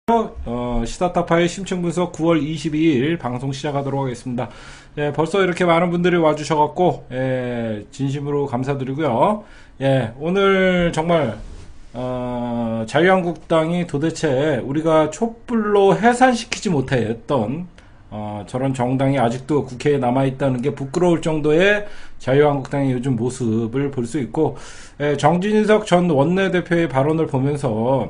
시사타파의 심층분석 9월 22일 방송 시작하도록 하겠습니다. 예, 벌써 이렇게 많은 분들이 와주셔갖고, 진심으로 감사드리고요. 예, 오늘 정말, 자유한국당이 도대체 우리가 촛불로 해산시키지 못했던, 저런 정당이 아직도 국회에 남아있다는 게 부끄러울 정도의 자유한국당의 요즘 모습을 볼 수 있고, 정진석 전 원내대표의 발언을 보면서,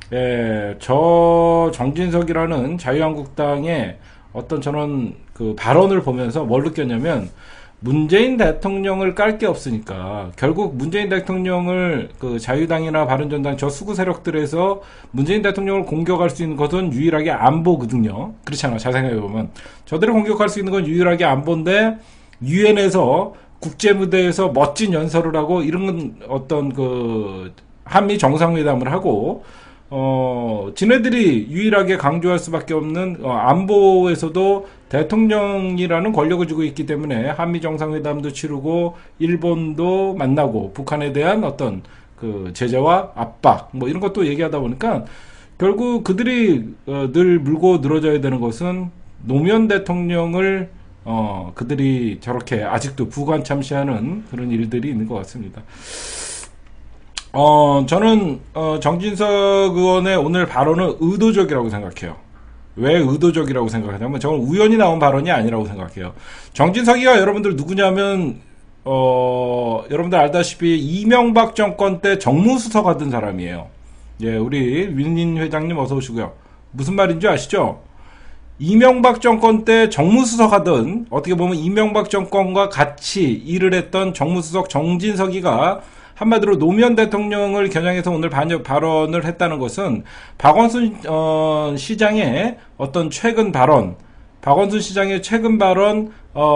저 정진석이라는 자유한국당의 어떤 저런 그 발언을 보면서 뭘 느꼈냐면, 문재인 대통령을 깔 게 없으니까 결국 문재인 대통령을 그 자유당이나 바른정당 저 수구 세력들에서 문재인 대통령을 공격할 수 있는 것은 유일하게 안보거든요. 그렇잖아. 잘 생각해보면 저들을 공격할 수 있는 건 유일하게 안보인데, 유엔에서 국제무대에서 멋진 연설을 하고 이런 어떤 그 한미 정상회담을 하고 지네들이 유일하게 강조할 수밖에 없는 안보에서도 대통령이라는 권력을 주고 있기 때문에 한미 정상회담도 치르고 일본도 만나고 북한에 대한 어떤 그 제재와 압박 뭐 이런 것도 얘기하다 보니까 결국 그들이 늘 물고 늘어져야 되는 것은 노무현 대통령을 그들이 저렇게 아직도 부관참시하는 그런 일들이 있는 것 같습니다. 저는, 정진석 의원의 오늘 발언은 의도적이라고 생각해요. 왜 의도적이라고 생각하냐면, 저건 우연히 나온 발언이 아니라고 생각해요. 정진석이가 여러분들 누구냐면, 여러분들 알다시피 이명박 정권 때 정무수석 하던 사람이에요. 예, 우리 윤린 회장님 어서 오시고요. 무슨 말인지 아시죠? 이명박 정권 때 정무수석 하던, 어떻게 보면 이명박 정권과 같이 일을 했던 정무수석 정진석이가 한마디로 노무현 대통령을 겨냥해서 오늘 발언을 했다는 것은 박원순 시장의 어떤 최근 발언, 박원순 시장의 최근 발언,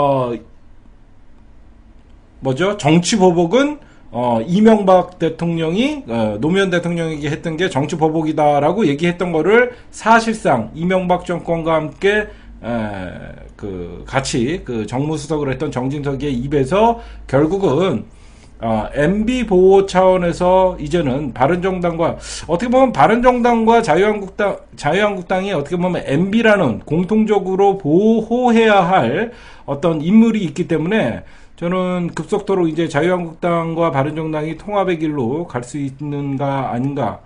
정치 보복은 이명박 대통령이 노무현 대통령에게 했던 게 정치 보복이다라고 얘기했던 거를 사실상 이명박 정권과 함께 같이 그 정무수석을 했던 정진석의 입에서 결국은 MB 보호 차원에서 이제는 바른정당과, 어떻게 보면 바른정당과 자유한국당이 어떻게 보면 MB라는 공통적으로 보호해야 할 어떤 인물이 있기 때문에 저는 급속도로 이제 자유한국당과 바른정당이 통합의 길로 갈 수 있는가 아닌가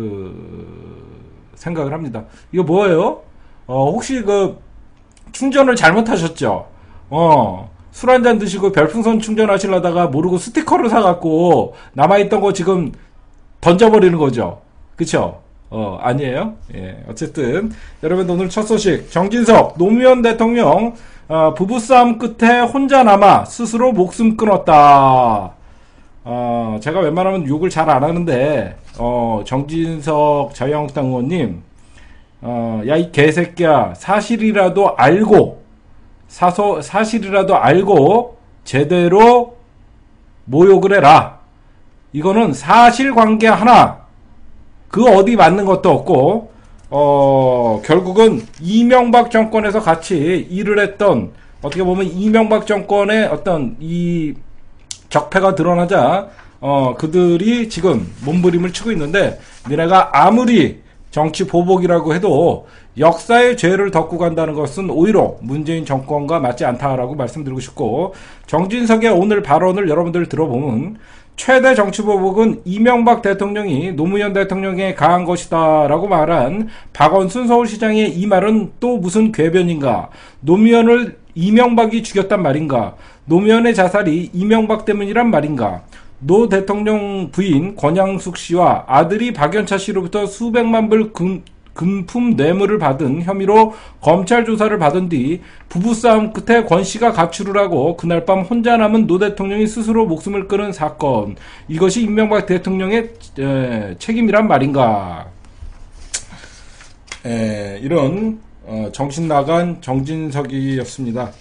생각을 합니다. 이거 뭐예요? 혹시 충전을 잘못하셨죠? 술 한잔 드시고 별풍선 충전하시려다가 모르고 스티커를 사갖고 남아있던 거 지금 던져버리는 거죠. 그쵸? 아니에요? 예, 어쨌든 여러분 오늘 첫 소식, 정진석 노무현 대통령 부부싸움 끝에 혼자 남아 스스로 목숨 끊었다. 제가 웬만하면 욕을 잘 안 하는데 정진석 자유한국당 의원님, 야 이 개새끼야, 사실이라도 알고 제대로 모욕을 해라. 이거는 사실관계 하나 어디 맞는 것도 없고, 결국은 이명박 정권에서 같이 일을 했던, 어떻게 보면 이명박 정권의 어떤 이 적폐가 드러나자 그들이 지금 몸부림을 치고 있는데, 니네가 아무리 정치 보복이라고 해도 역사의 죄를 덮고 간다는 것은 오히려 문재인 정권과 맞지 않다라고 말씀드리고 싶고, 정진석의 오늘 발언을 여러분들 들어보면 최대 정치 보복은 이명박 대통령이 노무현 대통령에 가한 것이다 라고 말한 박원순 서울시장의 이 말은 또 무슨 궤변인가? 노무현을 이명박이 죽였단 말인가? 노무현의 자살이 이명박 때문이란 말인가? 노 대통령 부인 권양숙 씨와 아들이 박연차 씨로부터 수백만 불 금품 뇌물을 받은 혐의로 검찰 조사를 받은 뒤 부부싸움 끝에 권 씨가 가출을 하고 그날 밤 혼자 남은 노 대통령이 스스로 목숨을 끊은 사건, 이것이 이명박 대통령의 책임이란 말인가? 이런 정신 나간 정진석이었습니다.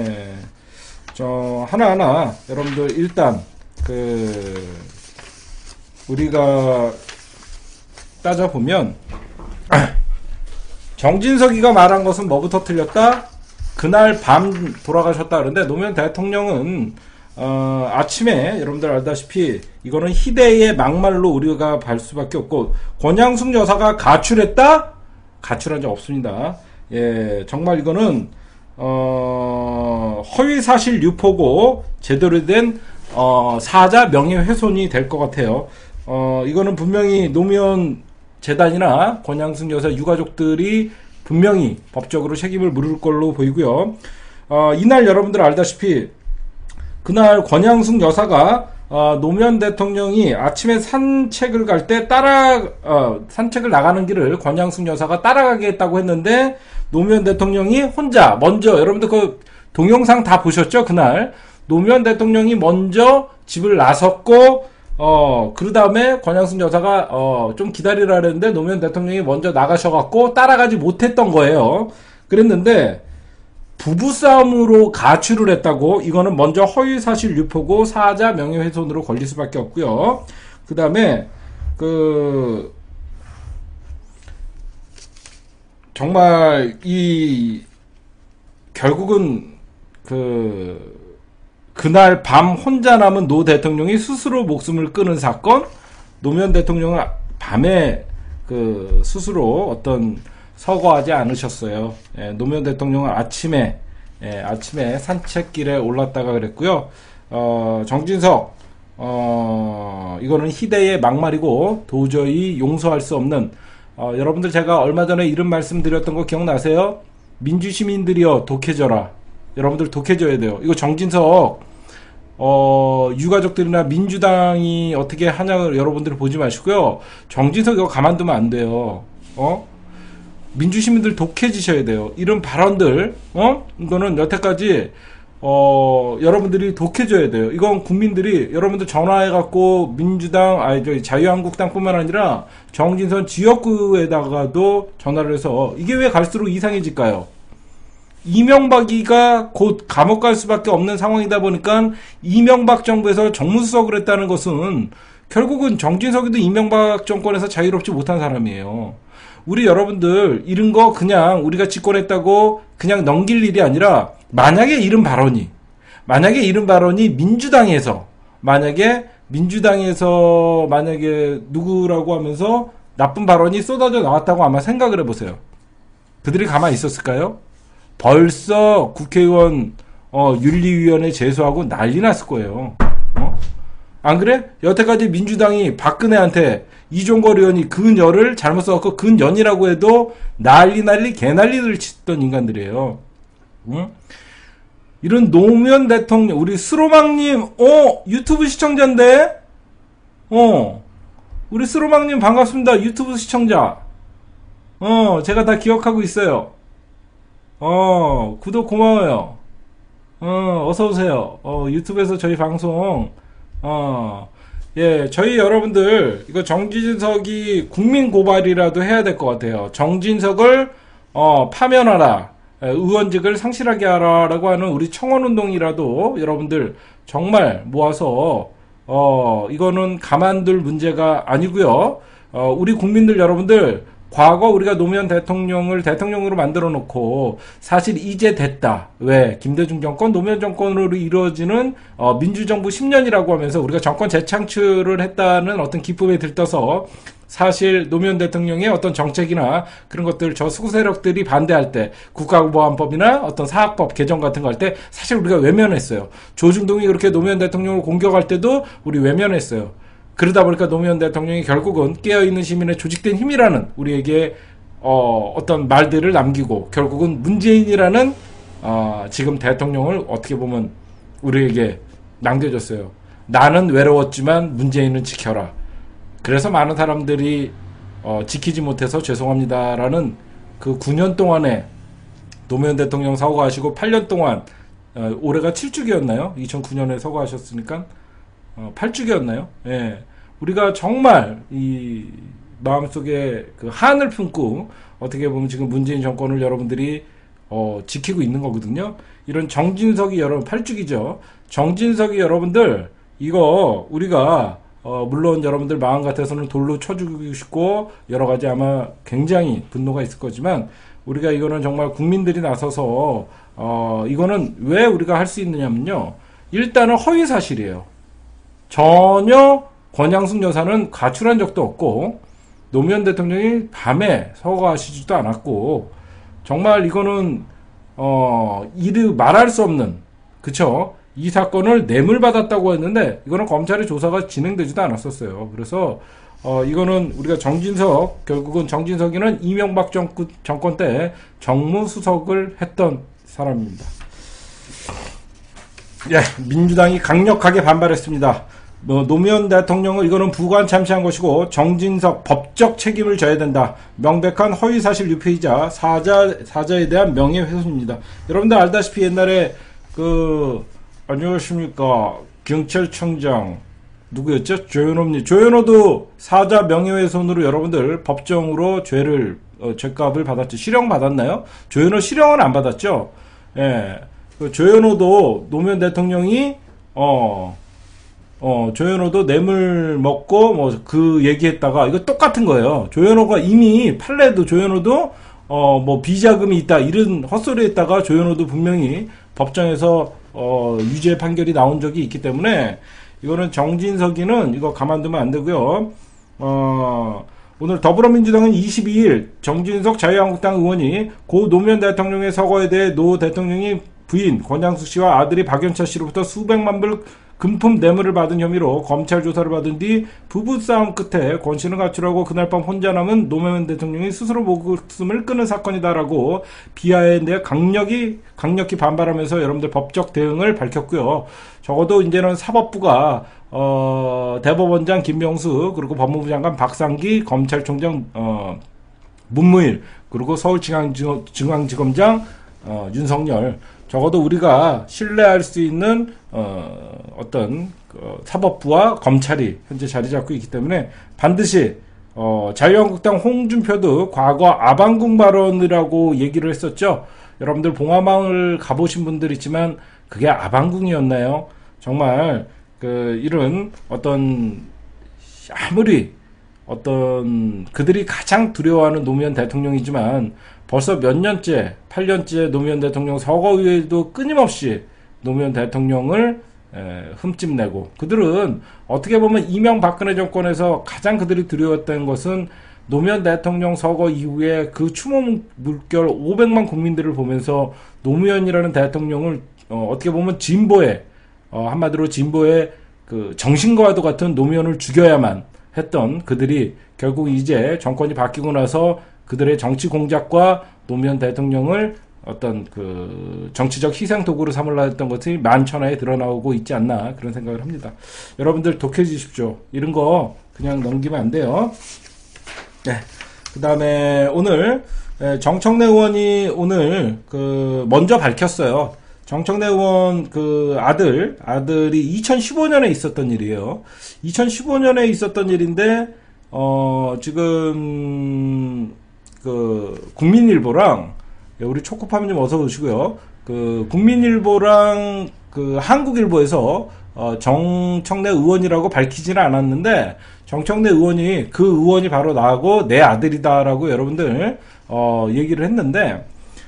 하나하나 여러분들 일단 우리가 따져보면, 정진석이가 말한 것은 뭐부터 틀렸다? 그날 밤 돌아가셨다. 그런데 노무현 대통령은 아침에 여러분들 알다시피 이거는 희대의 막말로 우리가 발 수밖에 없고, 권양숙 여사가 가출했다? 가출한 적 없습니다. 예, 정말 이거는 허위사실 유포고 제대로 된 사자 명예훼손이 될 것 같아요. 이거는 분명히 노무현 재단이나 권양승 여사 유가족들이 분명히 법적으로 책임을 물을 걸로 보이고요. 이날 여러분들 알다시피 그날 권양승 여사가 노무현 대통령이 아침에 산책을 갈 때 산책을 나가는 길을 권양승 여사가 따라가게 했다고 했는데 노무현 대통령이 혼자 먼저, 여러분들 그 동영상 다 보셨죠? 그날 노무현 대통령이 먼저 집을 나섰고 그 다음에 권양승 여사가 좀 기다리라 그랬는데 노무현 대통령이 먼저 나가셔갖고 따라가지 못했던 거예요. 그랬는데 부부싸움으로 가출을 했다고, 이거는 먼저 허위사실 유포고 사자 명예훼손으로 걸릴 수밖에 없고요. 그 다음에 정말 결국은 그날 밤 혼자 남은 노 대통령이 스스로 목숨을 끊은 사건, 노무현 대통령은 밤에 스스로 서거하지 않으셨어요. 예, 노무현 대통령은 아침에 산책길에 올랐다가 그랬고요. 정진석, 이거는 희대의 막말이고 도저히 용서할 수 없는, 여러분들 제가 얼마 전에 이런 말씀 드렸던 거 기억나세요? 민주시민들이여 독해져라. 여러분들 독해져야 돼요. 이거 정진석, 유가족들이나 민주당이 어떻게 하냐 여러분들 보지 마시고요. 정진석 이거 가만두면 안 돼요. 민주시민들 독해지셔야 돼요. 이런 발언들, 이거는 여태까지, 여러분들이 독해져야 돼요. 이건 국민들이, 여러분들 전화해갖고 민주당, 자유한국당 뿐만 아니라 정진선 지역구에다가도 전화를 해서 이게 왜 갈수록 이상해질까요? 이명박이가 곧 감옥 갈 수밖에 없는 상황이다 보니까 이명박 정부에서 정무수석을 했다는 것은 결국은 정진석이도 이명박 정권에서 자유롭지 못한 사람이에요. 우리 여러분들 이런 거 그냥 우리가 집권했다고 그냥 넘길 일이 아니라 만약에 이런 발언이 민주당에서 만약에 누구라고 하면서 나쁜 발언이 쏟아져 나왔다고 아마 생각을 해보세요. 그들이 가만히 있었을까요? 벌써 국회의원 윤리위원회 제소하고 난리 났을 거예요. 안 그래? 여태까지 민주당이 박근혜한테 이종걸 의원이 근여를 잘못 써갖고 근연이라고 해도 난리 개난리를 치던 인간들이에요. 응? 이런 노무현 대통령, 우리 스로망님, 유튜브 시청자인데? 우리 스로망님 반갑습니다. 유튜브 시청자. 제가 다 기억하고 있어요. 구독 고마워요. 어서오세요. 유튜브에서 저희 방송, 예, 저희 여러분들, 이거 정진석이 국민 고발이라도 해야 될 것 같아요. 정진석을, 파면하라. 의원직을 상실하게 하라라고 하는 우리 청원운동이라도 여러분들 정말 모아서, 이거는 가만둘 문제가 아니고요. 우리 국민들 여러분들, 과거 우리가 노무현 대통령을 대통령으로 만들어 놓고 사실 이제 됐다. 왜? 김대중 정권, 노무현 정권으로 이루어지는 민주정부 10년이라고 하면서 우리가 정권 재창출을 했다는 어떤 기쁨에 들떠서 사실 노무현 대통령의 어떤 정책이나 그런 것들 저 수구 세력들이 반대할 때 국가보안법이나 어떤 사학법 개정 같은 거 할 때 사실 우리가 외면했어요. 조중동이 그렇게 노무현 대통령을 공격할 때도 우리 외면했어요. 그러다 보니까 노무현 대통령이 결국은 깨어있는 시민의 조직된 힘이라는 우리에게 어떤 말들을 남기고 결국은 문재인이라는 지금 대통령을 어떻게 보면 우리에게 남겨줬어요. 나는 외로웠지만 문재인은 지켜라. 그래서 많은 사람들이 지키지 못해서 죄송합니다라는 그 9년 동안에 노무현 대통령 서거하시고 8년 동안 올해가 7주기였나요? 2009년에 서거하셨으니까 8주기였나요? 예. 우리가 정말 이 마음속에 그 한을 품고 어떻게 보면 지금 문재인 정권을 여러분들이 지키고 있는 거거든요. 이런 정진석이 여러분 8주기죠. 정진석이 여러분들 이거 우리가 물론 여러분들 마음 같아서는 돌로 쳐주고 싶고 여러 가지 아마 굉장히 분노가 있을 거지만 우리가 이거는 정말 국민들이 나서서 이거는 왜 우리가 할 수 있느냐면요. 일단은 허위 사실이에요. 전혀 권양숙 여사는 가출한 적도 없고 노무현 대통령이 밤에 서거하시지도 않았고, 정말 이거는 이르 말할 수 없는, 그쵸? 이 사건을 뇌물받았다고 했는데 이거는 검찰의 조사가 진행되지도 않았었어요. 그래서 이거는 우리가 결국은 정진석이는 이명박 정권 때 정무수석을 했던 사람입니다. 예, 민주당이 강력하게 반발했습니다. 노무현 대통령을 이거는 부관 참시한 것이고 정진석 법적 책임을 져야 된다. 명백한 허위사실 유폐이자 사자에 대한 명예훼손입니다. 여러분들 알다시피 옛날에 안녕하십니까, 경찰청장 누구였죠? 조현호도 사자 명예훼손으로 여러분들 법정으로 죄값을 받았죠. 실형 받았나요? 조현호 실형은 안 받았죠. 예. 조현호도 노무현 대통령이 조현호도 뇌물 먹고 그 얘기했다가 이거 똑같은 거예요. 조현호가 이미 판례도 조현호도 비자금이 있다 이런 헛소리 했다가 조현호도 분명히 법정에서 유죄 판결이 나온 적이 있기 때문에 이거는 정진석이는 이거 가만두면 안 되고요. 오늘 더불어민주당은 22일 정진석 자유한국당 의원이 고 노무현 대통령의 서거에 대해 노 대통령이 부인 권양숙 씨와 아들이 박연차 씨로부터 수백만 불 금품 뇌물을 받은 혐의로 검찰 조사를 받은 뒤 부부싸움 끝에 권 씨는 가출하고 그날 밤 혼자 남은 노무현 대통령이 스스로 목숨을 끊은 사건이다라고 비하에 대해 강력히 반발하면서 여러분들 법적 대응을 밝혔고요. 적어도 이제는 사법부가 대법원장 김명수 그리고 법무부 장관 박상기 검찰총장 문무일 그리고 서울중앙지검장 윤석열, 적어도 우리가 신뢰할 수 있는 사법부와 검찰이 현재 자리 잡고 있기 때문에 반드시 자유한국당 홍준표도 과거 아방궁 발언이라고 얘기를 했었죠. 여러분들 봉화마을 가보신 분들 있지만 그게 아방궁이었나요? 정말 이런 아무리 그들이 가장 두려워하는 노무현 대통령이지만 벌써 몇 년째, 8년째 노무현 대통령 서거위에도 끊임없이 노무현 대통령을 흠집내고, 그들은 어떻게 보면 이명박근혜 정권에서 가장 그들이 두려웠던 것은 노무현 대통령 서거 이후에 그 추모 물결 500만 국민들을 보면서 노무현이라는 대통령을 어떻게 보면 한마디로 진보의 그 정신과도 같은 노무현을 죽여야만 했던 그들이 결국 이제 정권이 바뀌고 나서 그들의 정치 공작과 노무현 대통령을 정치적 희생 도구로 삼으려 했던 것이 만천하에 드러나오고 있지 않나 그런 생각을 합니다. 여러분들 독해주십시오. 이런 거 그냥 넘기면 안 돼요. 네. 그 다음에 오늘 정청래 의원이 오늘 먼저 밝혔어요. 정청래 의원 아들이 2015년에 있었던 일이에요. 2015년에 있었던 일인데 지금 국민일보랑 우리 초코팜 좀 어서 오시고요. 국민일보랑 한국일보에서 정청래 의원이라고 밝히지는 않았는데 정청래 의원이 의원이 바로 나하고 내 아들이다라고 여러분들 얘기를 했는데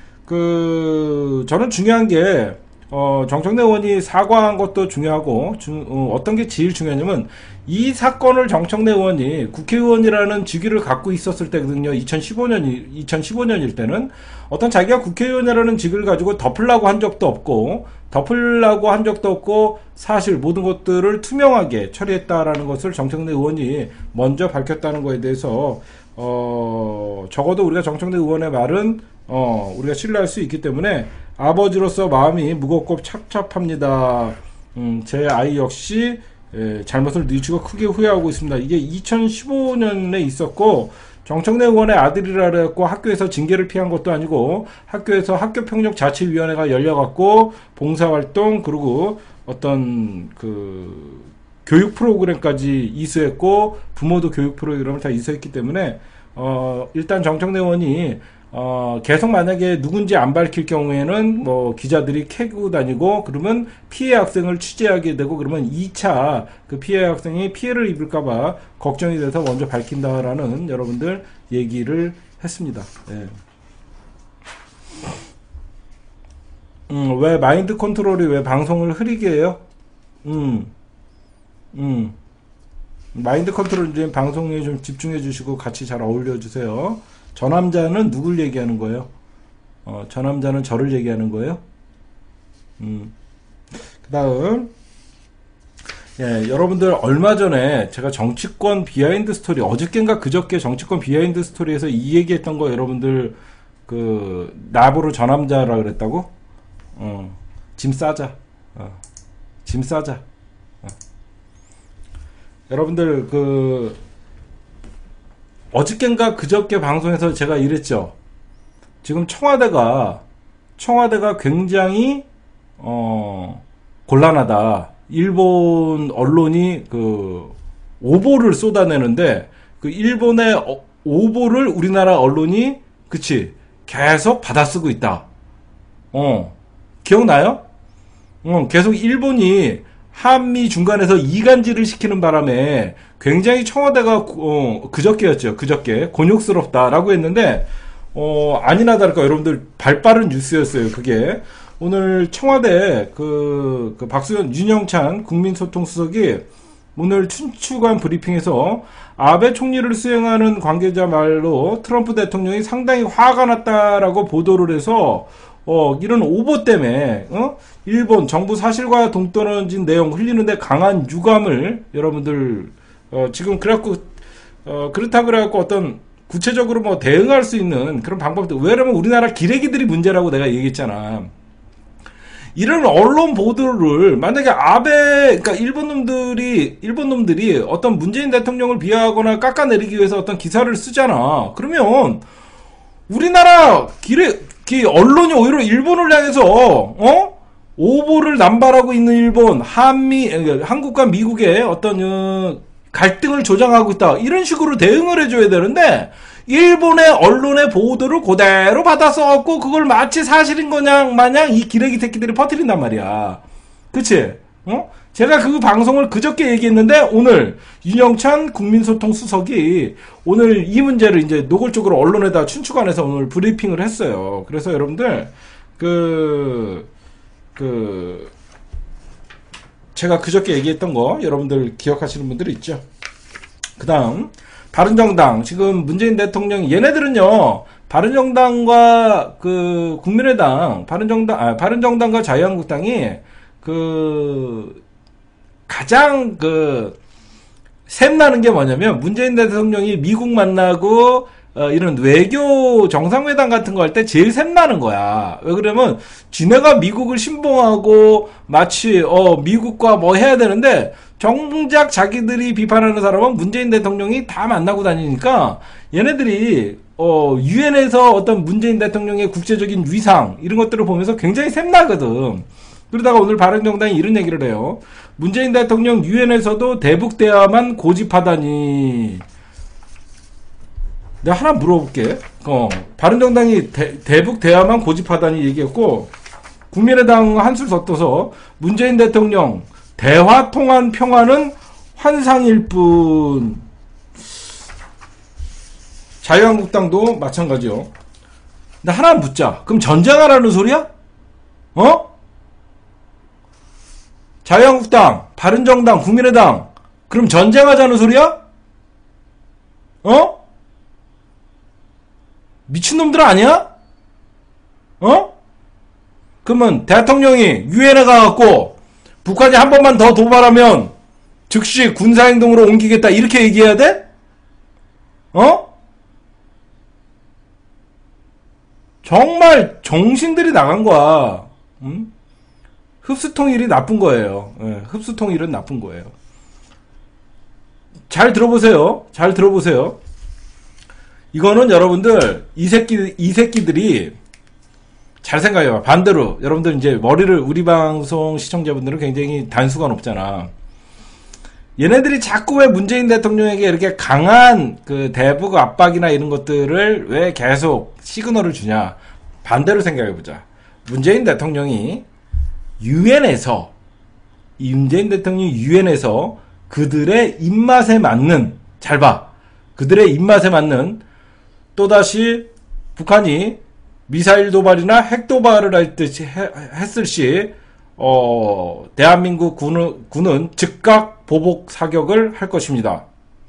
저는 중요한 게 정청래 의원이 사과한 것도 중요하고 어떤 게 제일 중요하냐면 이 사건을 정청래 의원이 국회의원이라는 직위를 갖고 있었을 때거든요. 2015년일 때는 자기가 국회의원이라는 직을 가지고 덮으려고 한 적도 없고 사실 모든 것들을 투명하게 처리했다라는 것을 정청래 의원이 먼저 밝혔다는 거에 대해서 적어도 우리가 정청래 의원의 말은 우리가 신뢰할 수 있기 때문에 아버지로서 마음이 무겁고 착잡합니다. 제 아이 역시 잘못을 뉘우치고 크게 후회하고 있습니다. 이게 2015년에 있었고 정청래 의원의 아들이라 그랬고 학교에서 징계를 피한 것도 아니고 학교에서 학교평정자치위원회가 열려갖고 봉사활동 그리고 교육 프로그램까지 이수했고 부모도 교육 프로그램을 다 이수했기 때문에 일단 정청래 의원이 계속 만약에 누군지 안 밝힐 경우에는 기자들이 캐고 다니고 그러면 피해 학생을 취재하게 되고 그러면 2차 피해 학생이 피해를 입을까봐 걱정이 돼서 먼저 밝힌다라는 여러분들 얘기를 했습니다. 네. 왜 마인드 컨트롤이 왜 방송을 흐리게 해요? 마인드 컨트롤 이제 방송에 좀 집중해 주시고 같이 잘 어울려 주세요. 저 남자는 누굴 얘기하는 거예요? 저 남자는 저를 얘기하는 거예요? 그 다음, 예, 여러분들 얼마 전에 제가 정치권 비하인드 스토리, 어저께인가 그저께 정치권 비하인드 스토리에서 이 얘기했던 거 여러분들 나보로 저 남자라 그랬다고? 짐 싸자. 짐 싸자. 여러분들 어저께인가 그저께 방송에서 제가 이랬죠. 지금 청와대가 굉장히 곤란하다. 일본 언론이 오보를 쏟아내는데 일본의 오보를 우리나라 언론이 그치 계속 받아쓰고 있다. 기억나요? 계속 일본이 한미 중간에서 이간질을 시키는 바람에 굉장히 청와대가 그저께였죠. 그저께 곤욕스럽다라고 했는데 아니나 다를까 여러분들 발빠른 뉴스였어요. 그게 오늘 청와대 박수현 윤영찬 국민소통수석이 오늘 춘추관 브리핑에서 아베 총리를 수행하는 관계자 말로 트럼프 대통령이 상당히 화가 났다라고 보도를 해서 이런 오보 때문에 일본 정부 사실과 동떨어진 내용 흘리는데 강한 유감을 여러분들 지금 그렇다 그래갖고 어떤 구체적으로 뭐 대응할 수 있는 그런 방법도 왜냐면 우리나라 기레기들이 문제라고 내가 얘기했잖아. 이런 언론 보도를 만약에 그러니까 일본 놈들이 어떤 문재인 대통령을 비하하거나 깎아내리기 위해서 어떤 기사를 쓰잖아. 그러면 우리나라 언론이 오히려 일본을 향해서 오보를 남발하고 있는 일본, 한국과 미국의 어떤 갈등을 조장하고 있다. 이런 식으로 대응을 해줘야 되는데 일본의 언론의 보도를 그대로 받아 써갖고 그걸 마치 사실인 거냐 마냥 이 기레기 새끼들이 퍼뜨린단 말이야. 그치? 제가 그 방송을 그저께 얘기했는데 오늘 윤영찬 국민소통수석이 오늘 이 문제를 이제 노골적으로 언론에다 춘추관에서 오늘 브리핑을 했어요. 그래서 여러분들 제가 그저께 얘기했던 거 여러분들 기억하시는 분들이 있죠. 그 다음 바른정당 지금 문재인 대통령 얘네들은요 바른정당과 국민의당 바른정당과 자유한국당이 가장 샘나는 게 뭐냐면 문재인 대통령이 미국 만나고 이런 외교 정상회담 같은 거 할 때 제일 샘나는 거야. 왜 그러면 지네가 미국을 신봉하고 마치 미국과 뭐 해야 되는데 정작 자기들이 비판하는 사람은 문재인 대통령이 다 만나고 다니니까 얘네들이 유엔에서 어떤 문재인 대통령의 국제적인 위상 이런 것들을 보면서 굉장히 샘나거든. 그러다가 오늘 바른정당이 이런 얘기를 해요. 문재인 대통령 유엔에서도 대북 대화만 고집하다니. 내가 하나 물어볼게. 바른정당이 대북 대화만 고집하다니 얘기했고 국민의당 한술 더 떠서 문재인 대통령 대화 통한 평화는 환상일 뿐. 자유한국당도 마찬가지요. 근데 하나 묻자. 그럼 전쟁하라는 소리야? 자유한국당, 바른정당, 국민의당 그럼 전쟁하자는 소리야? 미친놈들 아니야? 그러면 대통령이 유엔에 가갖고 북한이 한 번만 더 도발하면 즉시 군사행동으로 옮기겠다 이렇게 얘기해야 돼? 정말 정신들이 나간 거야. 흡수통일이 나쁜 거예요. 흡수통일은 나쁜 거예요. 잘 들어보세요. 잘 들어보세요. 이거는 여러분들 이 새끼들이 잘 생각해봐. 반대로 여러분들 이제 머리를 우리 방송 시청자분들은 굉장히 단수가 높잖아. 얘네들이 자꾸 왜 문재인 대통령에게 이렇게 강한 대북 압박이나 이런 것들을 왜 계속 시그널을 주냐. 반대로 생각해보자. 문재인 대통령이 유엔에서 그들의 입맛에 맞는 잘 봐. 그들의 입맛에 맞는 또다시 북한이 미사일 도발이나 핵 도발을 했을 시 대한민국 군은 즉각 보복 사격을 할 것입니다.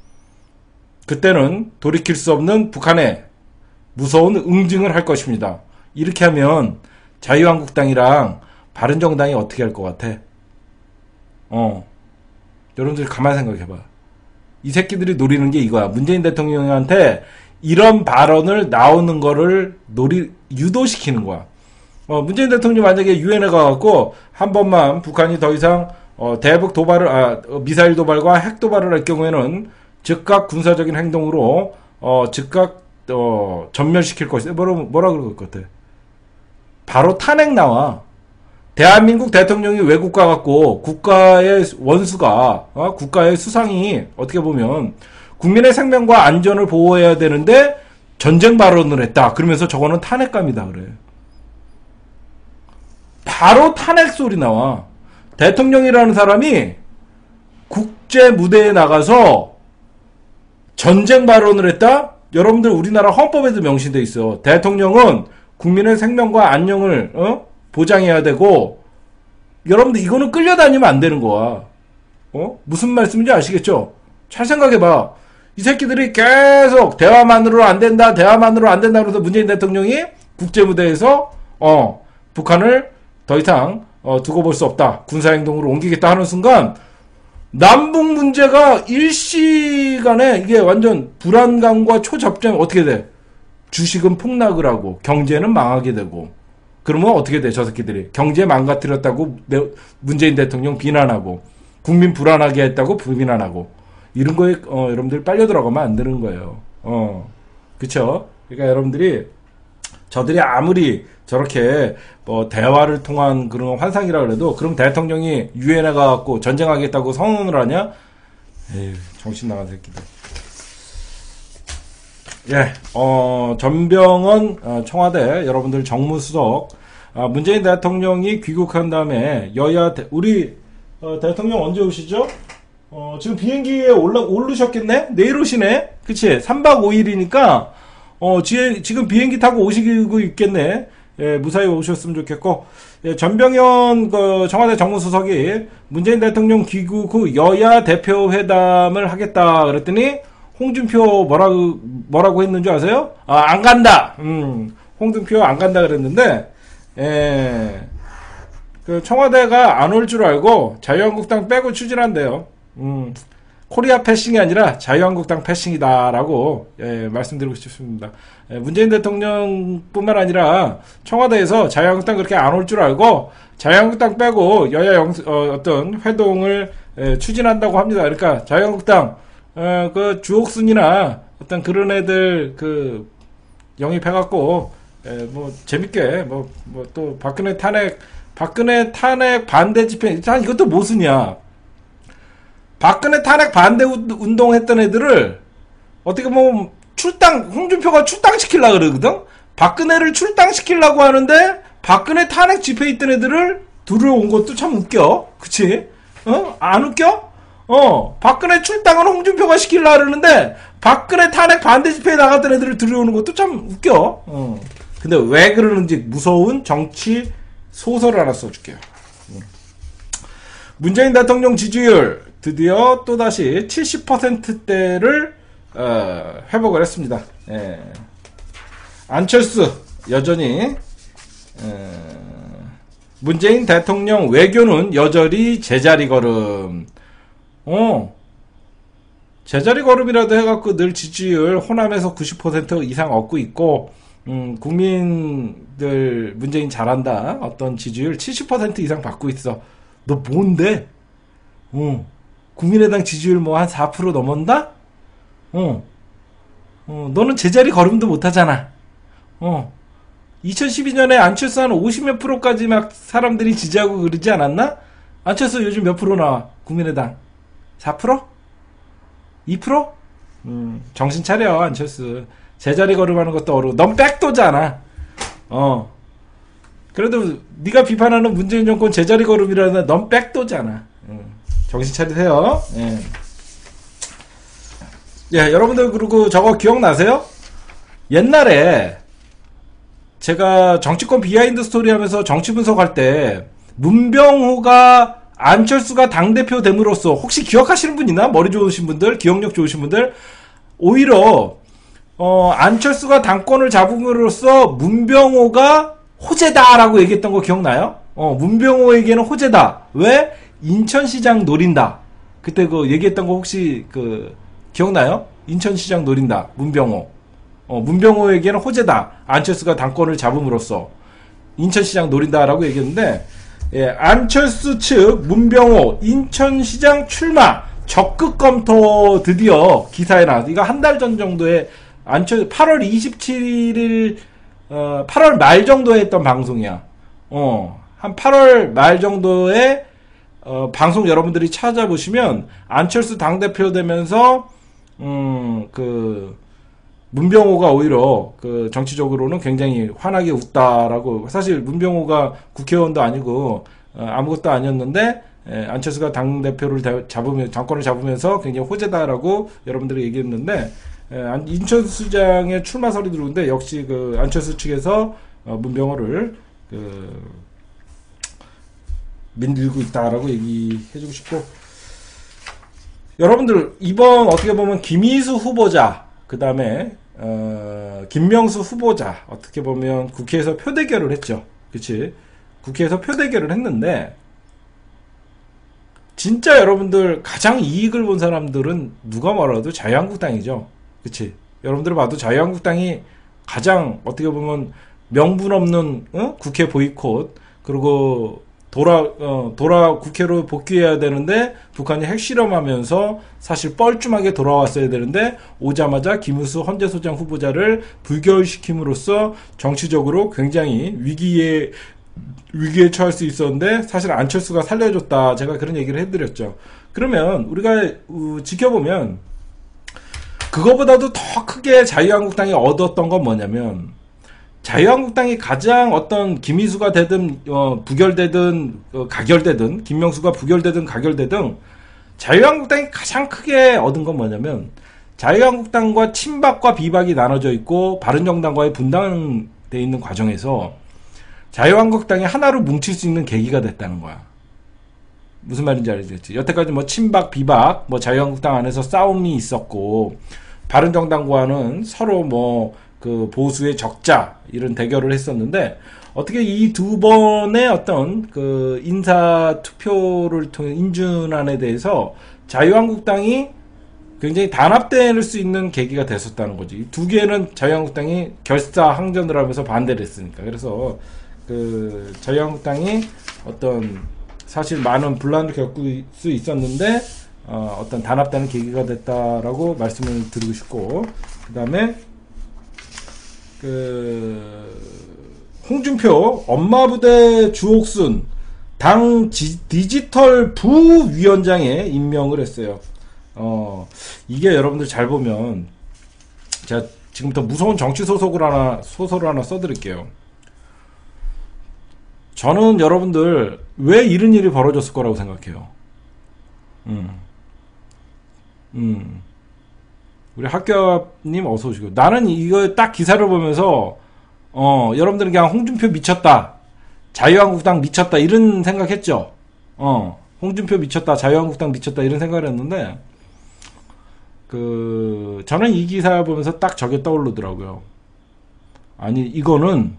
그때는 돌이킬 수 없는 북한의 무서운 응징을 할 것입니다. 이렇게 하면 자유한국당이랑 바른정당이 어떻게 할 것 같아? 여러분들 가만히 생각해봐. 이 새끼들이 노리는 게 이거야. 문재인 대통령한테 이런 발언을 나오는 거를 유도시키는 거야. 문재인 대통령이 만약에 유엔에 가갖고 한 번만 북한이 더 이상 대북 도발을 미사일 도발과 핵 도발을 할 경우에는 즉각 군사적인 행동으로 즉각 전멸시킬 것이다. 뭐라 그럴 것 같아? 바로 탄핵 나와. 대한민국 대통령이 외국 가갖고 국가의 원수가 국가의 수상이 어떻게 보면 국민의 생명과 안전을 보호해야 되는데 전쟁 발언을 했다. 그러면서 저거는 탄핵감이다 그래. 바로 탄핵 소리 나와. 대통령이라는 사람이 국제 무대에 나가서 전쟁 발언을 했다? 여러분들 우리나라 헌법에도 명시돼 있어. 대통령은 국민의 생명과 안녕을 보장해야 되고, 여러분들 이거는 끌려다니면 안 되는 거야. 무슨 말씀인지 아시겠죠? 잘 생각해봐. 이 새끼들이 계속 대화만으로 안 된다 그래서 문재인 대통령이 국제무대에서 북한을 더 이상 두고 볼 수 없다. 군사행동으로 옮기겠다 하는 순간 남북 문제가 일시간에 이게 완전 불안감과 초접점 어떻게 돼? 주식은 폭락을 하고 경제는 망하게 되고, 그러면 어떻게 돼? 저 새끼들이 경제 망가뜨렸다고 문재인 대통령 비난하고, 국민 불안하게 했다고 비난하고, 이런 거에 여러분들 빨려 들어가면 안 되는 거예요. 그쵸? 그러니까 여러분들이 저들이 아무리 저렇게 대화를 통한 그런 환상이라 그래도, 그럼 대통령이 유엔에 가갖고 전쟁하겠다고 선언을 하냐? 에휴, 정신 나간 새끼들. 예, 전병헌 청와대 여러분들 정무수석, 문재인 대통령이 귀국한 다음에 여야 우리 대통령 언제 오시죠? 지금 비행기에 오르셨겠네? 내일 오시네? 그치? 3박 5일이니까 지금 비행기 타고 오시고 있겠네. 예, 무사히 오셨으면 좋겠고, 예, 전병헌 청와대 정무수석이 문재인 대통령 귀국 후 여야 대표 회담을 하겠다 그랬더니 홍준표 뭐라고 했는지 아세요? 안 간다. 홍준표 안 간다 그랬는데, 예, 그 청와대가 안 올 줄 알고 자유한국당 빼고 추진한대요. 코리아 패싱이 아니라 자유한국당 패싱이다라고 말씀드리고 싶습니다. 문재인 대통령뿐만 아니라 청와대에서 자유한국당 그렇게 안 올 줄 알고 자유한국당 빼고 여야 어떤 회동을 추진한다고 합니다. 그러니까 자유한국당 그 주옥순이나 어떤 그런 애들 그 영입해갖고 뭐 재밌게 뭐 또 박근혜 탄핵 반대 집회, 일단 이것도 모순이야. 박근혜 탄핵 반대 운동했던 애들을 어떻게 보면 홍준표가 출당시키려고 그러거든? 박근혜를 출당시키려고 하는데, 박근혜 탄핵 집회에 있던 애들을 들어온 것도 참 웃겨. 그치? 안 웃겨? 박근혜 출당은 홍준표가 시키려고 그러는데, 박근혜 탄핵 반대 집회에 나갔던 애들을 들어오는 것도 참 웃겨. 근데 왜 그러는지 무서운 정치 소설을 하나 써줄게요. 문재인 대통령 지지율 드디어 또다시 70%대를 회복을 했습니다. 예. 안철수 여전히 문재인 대통령 외교는 여전히 제자리 걸음. 제자리 걸음이라도 해갖고 늘 지지율 호남에서 90% 이상 얻고 있고, 국민들 문재인 잘한다 어떤 지지율 70% 이상 받고 있어. 너 뭔데? 국민의당 지지율 뭐 한 4% 넘었나? 너는 제자리 걸음도 못하잖아. 2012년에 안철수 한 50몇 프로까지 막 사람들이 지지하고 그러지 않았나? 안철수 요즘 몇 프로 나와? 국민의당 4%? 2%? 정신 차려 안철수. 제자리 걸음하는 것도 어려워. 넌 백도잖아. 그래도 네가 비판하는 문재인 정권 제자리 걸음이라는 넌 백도잖아. 정신 차리세요. 예. 예, 여러분들 그리고 저거 기억나세요? 옛날에 제가 정치권 비하인드 스토리 하면서 정치 분석할 때 문병호가 안철수가 당대표 됨으로써 혹시 기억하시는 분 있나? 머리 좋으신 분들, 기억력 좋으신 분들, 오히려 안철수가 당권을 잡음으로써 문병호가 호재다라고 얘기했던 거 기억나요? 문병호에게는 호재다. 왜? 인천시장 노린다. 그때 그 얘기했던 거 혹시 그 기억나요? 인천시장 노린다. 문병호. 문병호에게는 호재다. 안철수가 당권을 잡음으로써 인천시장 노린다라고 얘기했는데, 예, 안철수 측 문병호 인천시장 출마 적극 검토 드디어 기사에 나왔어. 이거 한 달 전 정도에 8월 27일 8월 말 정도에 했던 방송이야. 한 8월 말 정도에 방송 여러분들이 찾아보시면 안철수 당대표 되면서 그 문병호가 오히려 그 정치적으로는 굉장히 환하게 웃다라고. 사실 문병호가 국회의원도 아니고 아무것도 아니었는데 안철수가 당대표를 정권을 잡으면서 굉장히 호재다라고 여러분들이 얘기했는데, 인천시장에 출마설이 들어오는데 역시 그 안철수 측에서 문병호를 밀고 있다라고 얘기해주고 싶고, 여러분들 이번 어떻게 보면 김희수 후보자, 그 다음에 김명수 후보자 어떻게 보면 국회에서 표대결을 했죠. 그치? 국회에서 표대결을 했는데 진짜 여러분들 가장 이익을 본 사람들은 누가 뭐라도 자유한국당이죠. 그치? 여러분들 봐도 자유한국당이 가장 어떻게 보면 명분 없는 국회 보이콧, 그리고 돌아 국회로 복귀해야 되는데 북한이 핵실험하면서 사실 뻘쭘하게 돌아왔어야 되는데 오자마자 김우수 헌재소장 후보자를 불결시킴으로써 정치적으로 굉장히 위기에 처할 수 있었는데 사실 안철수가 살려줬다. 제가 그런 얘기를 해드렸죠. 그러면 우리가 지켜보면 그거보다도 더 크게 자유한국당이 얻었던 건 뭐냐면, 자유한국당이 가장 어떤 김희수가 되든 부결되든 가결되든, 김명수가 부결되든 가결되든, 자유한국당이 가장 크게 얻은 건 뭐냐면, 자유한국당과 친박과 비박이 나눠져 있고 바른정당과의 분당돼 있는 과정에서 자유한국당이 하나로 뭉칠 수 있는 계기가 됐다는 거야. 무슨 말인지 알겠지? 여태까지 뭐 친박 비박 자유한국당 안에서 싸움이 있었고, 바른정당과는 서로 그 보수의 적자 이런 대결을 했었는데, 어떻게 이 두 번의 어떤 그 인사 투표를 통해 인준안에 대해서 자유한국당이 굉장히 단합될 수 있는 계기가 됐었다는 거지. 이 두 개는 자유한국당이 결사항전을 하면서 반대를 했으니까. 그래서 그 자유한국당이 어떤 사실 많은 분란을 겪을 수 있었는데 어떤 단합되는 계기가 됐다라고 말씀을 드리고 싶고, 그 다음에 홍준표 엄마부대 주옥순 당 디지털 부위원장에 임명을 했어요. 이게 여러분들 잘 보면, 제가 지금부터 무서운 정치 소설을 하나 써드릴게요. 저는 여러분들 왜 이런 일이 벌어졌을 거라고 생각해요. 우리 학교님 어서 오시고. 나는 이거 딱 기사를 보면서 여러분들은 그냥 홍준표 미쳤다, 자유한국당 미쳤다 이런 생각했죠. 홍준표 미쳤다, 자유한국당 미쳤다 이런 생각을 했는데, 저는 이 기사 보면서 딱 저게 떠오르더라고요. 아니 이거는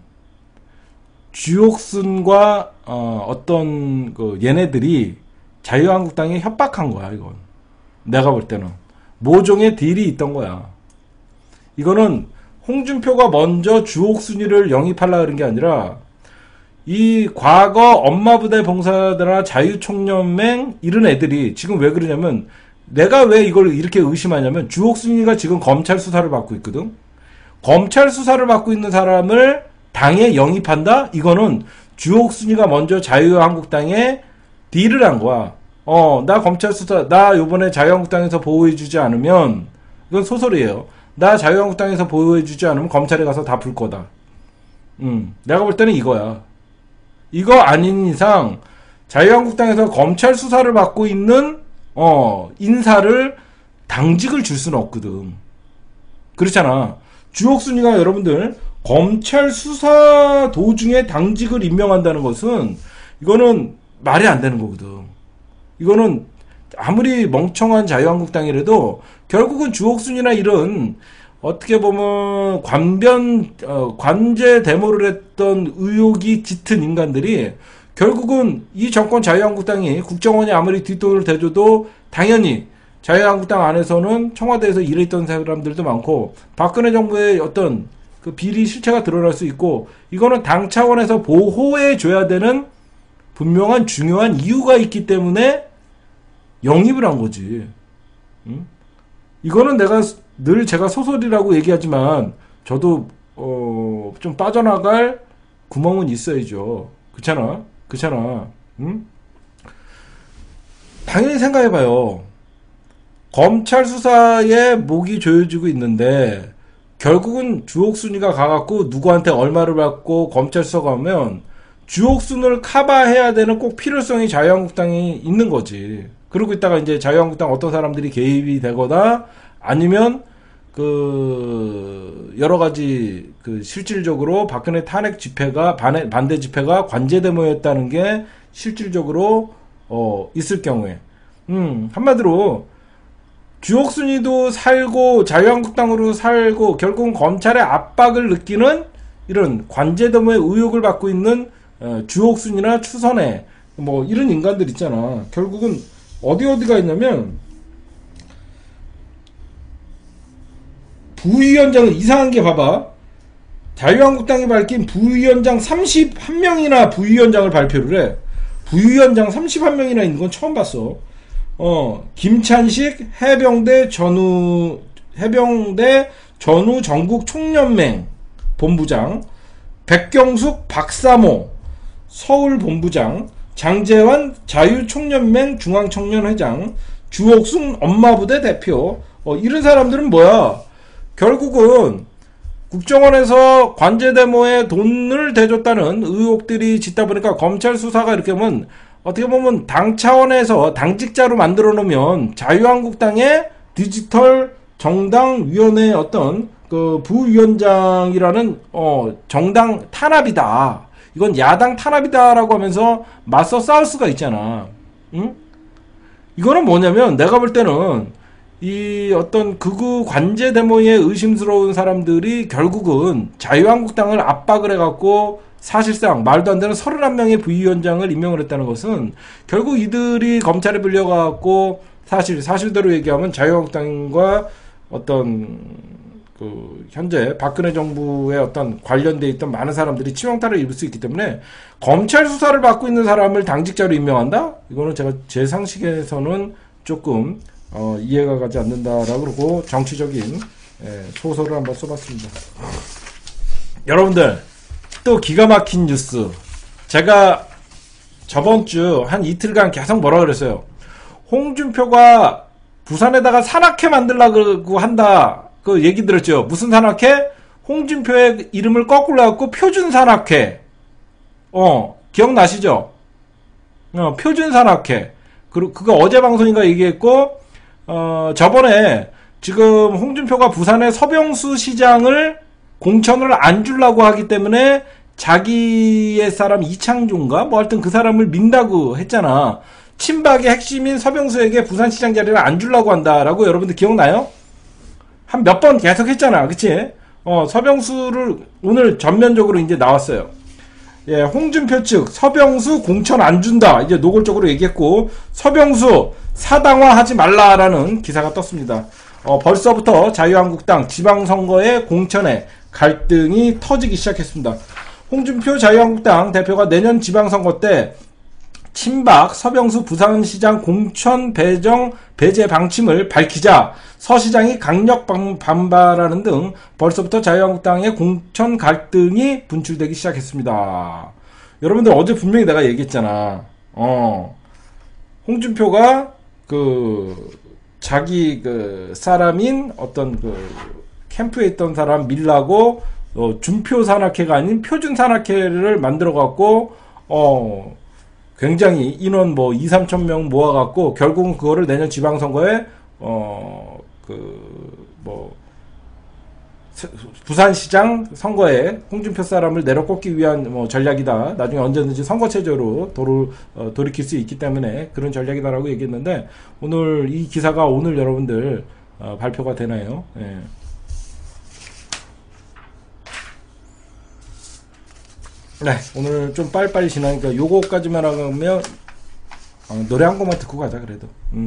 주옥순과 어떤 얘네들이 자유한국당에 협박한 거야. 이건 내가 볼 때는 모종의 딜이 있던 거야. 이거는 홍준표가 먼저 주옥순이를 영입하려고 그런 게 아니라, 이 과거 엄마부대 봉사자들이나 자유총연맹 이런 애들이 지금 왜 그러냐면, 내가 왜 이걸 이렇게 의심하냐면, 주옥순이가 지금 검찰 수사를 받고 있거든. 검찰 수사를 받고 있는 사람을 당에 영입한다? 이거는 주옥순이가 먼저 자유한국당에 딜을 한 거야. 나 검찰 수사, 나 요번에 자유한국당에서 보호해주지 않으면, 이건 소설이에요. 나 자유한국당에서 보호해주지 않으면 검찰에 가서 다 불 거다. 내가 볼 때는 이거야. 이거 아닌 이상 자유한국당에서 검찰 수사를 받고 있는 인사를 당직을 줄 수는 없거든. 그렇잖아. 주옥순이가 여러분들 검찰 수사 도중에 당직을 임명한다는 것은 이거는 말이 안 되는 거거든. 이거는 아무리 멍청한 자유한국당이라도 결국은 주옥순이나 이런 어떻게 보면 관제 데모를 했던 의혹이 짙은 인간들이 결국은 이 정권 자유한국당이 국정원이 아무리 뒷돈을 대줘도 당연히 자유한국당 안에서는 청와대에서 일했던 사람들도 많고 박근혜 정부의 어떤 그 비리 실체가 드러날 수 있고 이거는 당 차원에서 보호해 줘야 되는 분명한 중요한 이유가 있기 때문에 영입을 한 거지. 응? 이거는 내가 늘 제가 소설이라고 얘기하지만 저도 좀 빠져나갈 구멍은 있어야죠. 그렇잖아. 응? 당연히 생각해봐요. 검찰 수사에 목이 조여지고 있는데 결국은 주옥순이가 가갖고 누구한테 얼마를 받고 검찰 수사가 하면 주옥순을 커버해야 되는 꼭 필요성이 자유한국당이 있는 거지. 그러고 있다가 이제 자유한국당 어떤 사람들이 개입이 되거나 아니면 그 여러 가지 그 실질적으로 박근혜 탄핵 집회가 반대 집회가 관제 데모였다는 게 실질적으로 있을 경우에 한마디로 주옥순이도 살고 자유한국당으로 살고 결국은 검찰의 압박을 느끼는 이런 관제 데모의 의혹을 받고 있는 주옥순이나 추선애 뭐 이런 인간들 있잖아. 결국은 어디가 있냐면 부위원장은 이상한 게 봐봐. 자유한국당이 밝힌 부위원장 31명이나 부위원장을 발표를 해. 부위원장 31명이나 있는 건 처음 봤어. 김찬식 해병대 전후 전국 총연맹 본부장, 백경숙 박사모 서울 본부장, 장재환 자유총연맹 중앙청년회장, 주옥순 엄마부대 대표, 이런 사람들은 뭐야? 결국은 국정원에서 관제데모에 돈을 대줬다는 의혹들이 짙다 보니까 검찰 수사가 이렇게 하면 어떻게 보면 당 차원에서 당직자로 만들어 놓으면 자유한국당의 디지털 정당위원회 어떤 그 부위원장이라는 정당 탄압이다. 이건 야당 탄압이다라고 하면서 맞서 싸울 수가 있잖아. 응? 이거는 뭐냐면 내가 볼 때는 이 어떤 극우 관제 데모에 의심스러운 사람들이 결국은 자유한국당을 압박을 해갖고 사실상 말도 안 되는 31명의 부위원장을 임명을 했다는 것은 결국 이들이 검찰에 불려가갖고 사실대로 얘기하면 자유한국당과 어떤 그 현재 박근혜 정부의 어떤 관련돼 있던 많은 사람들이 치명타를 입을 수 있기 때문에 검찰 수사를 받고 있는 사람을 당직자로 임명한다? 이거는 제가 제 상식에서는 조금 이해가 가지 않는다라고 그러고 정치적인 소설을 한번 써봤습니다. 여러분들 또 기가 막힌 뉴스. 제가 저번 주 한 이틀간 계속 뭐라 그랬어요. 홍준표가 부산에다가 산악회 만들려고 한다. 그 얘기 들었죠. 무슨 산악회? 홍준표의 이름을 거꾸로 해갖고 표준산악회. 기억나시죠? 표준산악회. 그거 어제 방송인가 얘기했고, 저번에 지금 홍준표가 부산의 서병수 시장을 공천을 안 주려고 하기 때문에 자기의 사람 이창종가? 뭐 하여튼 그 사람을 민다고 했잖아. 친박의 핵심인 서병수에게 부산시장 자리를 안 주려고 한다라고 여러분들 기억나요? 한 몇 번 계속 했잖아. 그치? 서병수를 오늘 전면적으로 이제 나왔어요. 예, 홍준표 측 서병수 공천 안 준다. 이제 노골적으로 얘기했고, 서병수 사당화하지 말라라는 기사가 떴습니다. 벌써부터 자유한국당 지방선거의 공천에 갈등이 터지기 시작했습니다. 홍준표 자유한국당 대표가 내년 지방선거 때 친박 서병수 부산시장 공천 배제 방침을 밝히자 서 시장이 강력 반발하는 등 벌써부터 자유한국당의 공천 갈등이 분출되기 시작했습니다. 여러분들 어제 분명히 내가 얘기했잖아. 홍준표가 자기 사람인 어떤 캠프에 있던 사람 밀라고 준표 산악회가 아닌 표준 산악회를 만들어 갖고 굉장히 인원 2-3천 명 모아갖고 결국은 그거를 내년 지방선거에 부산시장 선거에 홍준표 사람을 내려꽂기 위한 뭐 전략이다. 나중에 언제든지 선거체제로 돌이킬 수 있기 때문에 그런 전략이다라고 얘기했는데, 오늘 이 기사가 오늘 여러분들 발표가 되나요? 예. 네, 오늘 좀 빨리빨리 지나니까 요거까지만 하면 노래 한 곡만 듣고 가자. 그래도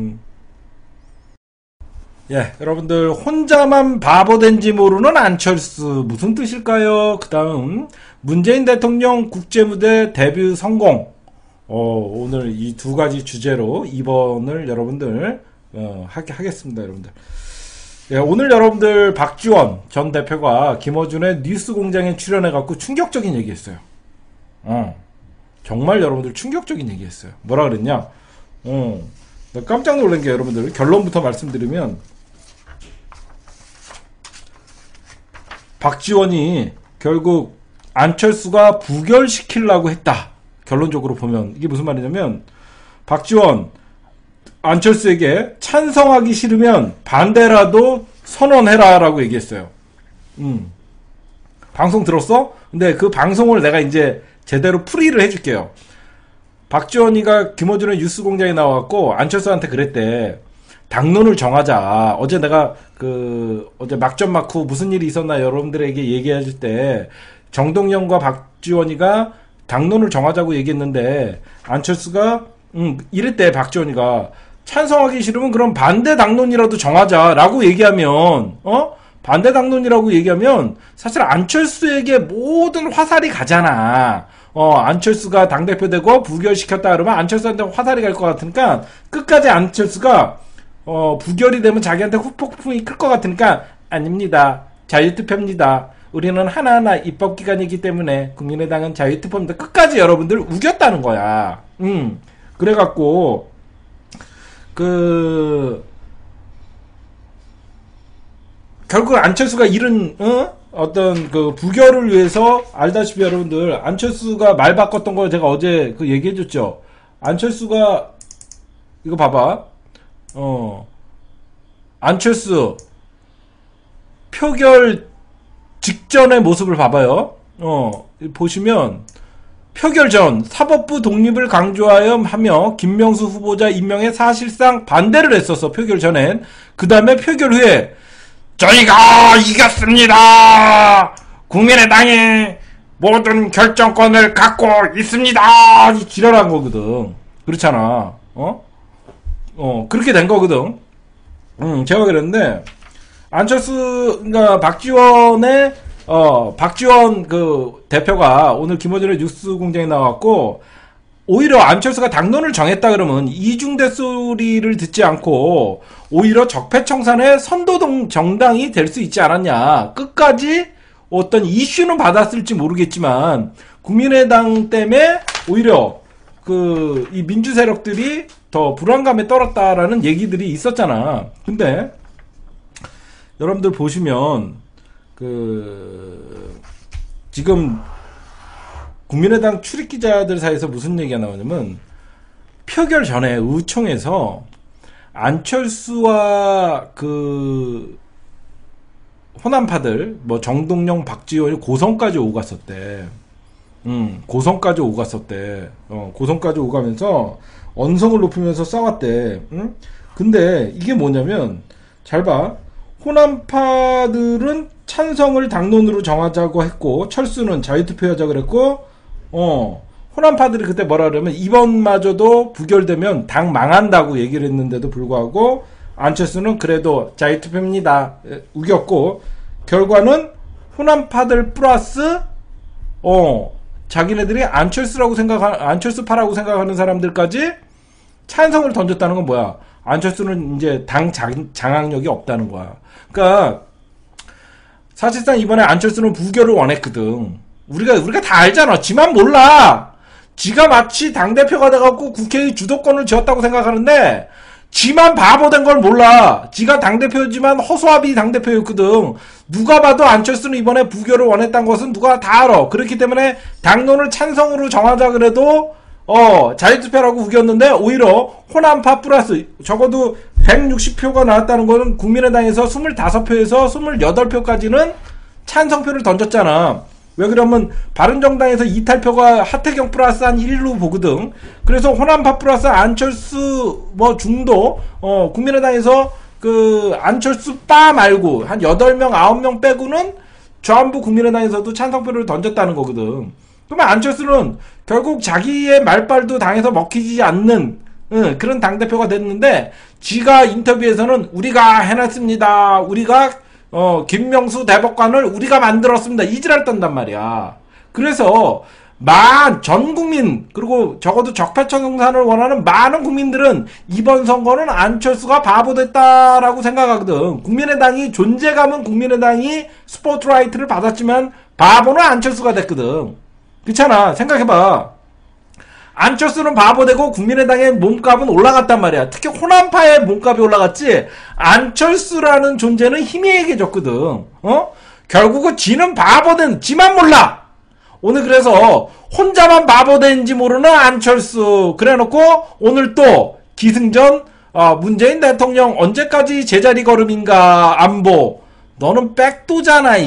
예, 여러분들, 혼자만 바보된지 모르는 안철수 무슨 뜻일까요? 그 다음 문재인 대통령 국제무대 데뷔 성공. 오늘 이 두 가지 주제로 2번을 여러분들 하겠습니다. 여러분들, 예, 오늘 여러분들 박지원 전 대표가 김어준의 뉴스공장에 출연해갖고 충격적인 얘기했어요. 정말 여러분들 충격적인 얘기했어요. 뭐라 그랬냐? 나 깜짝 놀란 게, 여러분들 결론부터 말씀드리면, 박지원이 결국 안철수가 부결시키려고 했다. 결론적으로 보면 이게 무슨 말이냐면, 박지원 안철수에게 찬성하기 싫으면 반대라도 선언해라 라고 얘기했어요. 방송 들었어? 근데 그 방송을 내가 이제 제대로 풀이를 해줄게요. 박지원이가 김어준의 뉴스공장에 나와갖고 안철수한테 그랬대. 당론을 정하자. 어제 내가 어제 막전 막후 무슨 일이 있었나 여러분들에게 얘기해줄 때, 정동영과 박지원이가 당론을 정하자고 얘기했는데, 안철수가 이랬대. 박지원이가 찬성하기 싫으면 그럼 반대 당론이라도 정하자라고 얘기하면, 반대 당론이라고 얘기하면 사실 안철수에게 모든 화살이 가잖아. 안철수가 당대표 되고 부결시켰다 그러면 안철수한테 화살이 갈 것 같으니까, 끝까지 안철수가 부결이 되면 자기한테 후폭풍이 클 것 같으니까, 아닙니다. 자유투표입니다. 우리는 하나하나 입법기관이기 때문에 국민의당은 자유투표입니다. 끝까지 여러분들 우겼다는 거야. 그래갖고, 결국 안철수가 잃은, 어떤 부결을 위해서, 알다시피 여러분들, 안철수가 말 바꿨던 걸 제가 어제 얘기해줬죠. 안철수가, 이거 봐봐. 안철수 표결 직전의 모습을 봐봐요. 보시면 표결 전 사법부 독립을 강조하여 하며 김명수 후보자 임명에 사실상 반대를 했었어. 표결 전엔. 그 다음에 표결 후에 저희가 이겼습니다. 국민의당이 모든 결정권을 갖고 있습니다. 지랄한 거거든. 그렇잖아. 그렇게 된 거거든. 제가 그랬는데, 그러니까 박지원 대표가 오늘 김어준의 뉴스공장에 나왔고, 오히려 안철수가 당론을 정했다 그러면 이중대 소리를 듣지 않고 오히려 적폐청산의 선도 정당이 될 수 있지 않았냐. 끝까지 어떤 이슈는 받았을지 모르겠지만 국민의당 때문에 오히려 이 민주 세력들이 더 불안감에 떨었다라는 얘기들이 있었잖아. 근데 여러분들 보시면 지금 국민의당 출입기자들 사이에서 무슨 얘기가 나오냐면, 표결 전에 의총에서 안철수와 호남파들 정동영, 박지원이 고성까지 오갔었대. 고성까지 오갔었대. 고성까지 오가면서 언성을 높이면서 싸웠대. 근데 이게 뭐냐면, 잘 봐. 호남파들은 찬성을 당론으로 정하자고 했고, 철수는 자유투표하자 그랬고, 호남파들이 그때 뭐라 그러면, 이번마저도 부결되면 당 망한다고 얘기를 했는데도 불구하고, 안철수는 그래도 자유투표입니다. 우겼고, 결과는 호남파들 플러스, 자기네들이 안철수파라고 생각하는 사람들까지 찬성을 던졌다는 건 뭐야? 안철수는 이제 당 장악력이 없다는 거야. 그러니까 사실상 이번에 안철수는 부결을 원했거든. 우리가 다 알잖아. 지만 몰라. 지가 마치 당대표가 돼갖고 국회의 주도권을 쥐었다고 생각하는데, 지만 바보된 걸 몰라. 지가 당대표지만 허수아비 당대표였거든. 누가 봐도 안철수는 이번에 부결을 원했다는 것은 누가 다 알아. 그렇기 때문에 당론을 찬성으로 정하자 그래도 자유투표라고 우겼는데, 오히려 호남파 플러스 적어도 160표가 나왔다는 거는 국민의당에서 25표에서 28표까지는 찬성표를 던졌잖아. 왜 그러면 바른정당에서 이탈표가 하태경 플러스 한 1로 보거든. 그래서 호남파 플러스 안철수 뭐 중도 국민의당에서 그 안철수 빠 말고 한 8명 9명 빼고는 전부 국민의당에서도 찬성표를 던졌다는 거거든. 그러면 안철수는 결국 자기의 말빨도 당에서 먹히지 않는 그런 당대표가 됐는데, 지가 인터뷰에서는 우리가 해놨습니다. 우리가 김명수 대법관을 우리가 만들었습니다. 이지랄 떤단 말이야. 그래서 전 국민, 그리고 적어도 적폐청산을 원하는 많은 국민들은 이번 선거는 안철수가 바보 됐다라고 생각하거든. 국민의당이 존재감은 국민의당이 스포트라이트를 받았지만 바보는 안철수가 됐거든. 그렇잖아. 생각해봐. 안철수는 바보되고 국민의당의 몸값은 올라갔단 말이야. 특히 호남파의 몸값이 올라갔지. 안철수라는 존재는 힘이 얘기해줬거든. 결국은 지는 바보된, 지만 몰라. 오늘 그래서 혼자만 바보된지 모르는 안철수 그래놓고 오늘 또 기승전 문재인 대통령 언제까지 제자리 걸음인가. 안보 너는 백도잖아.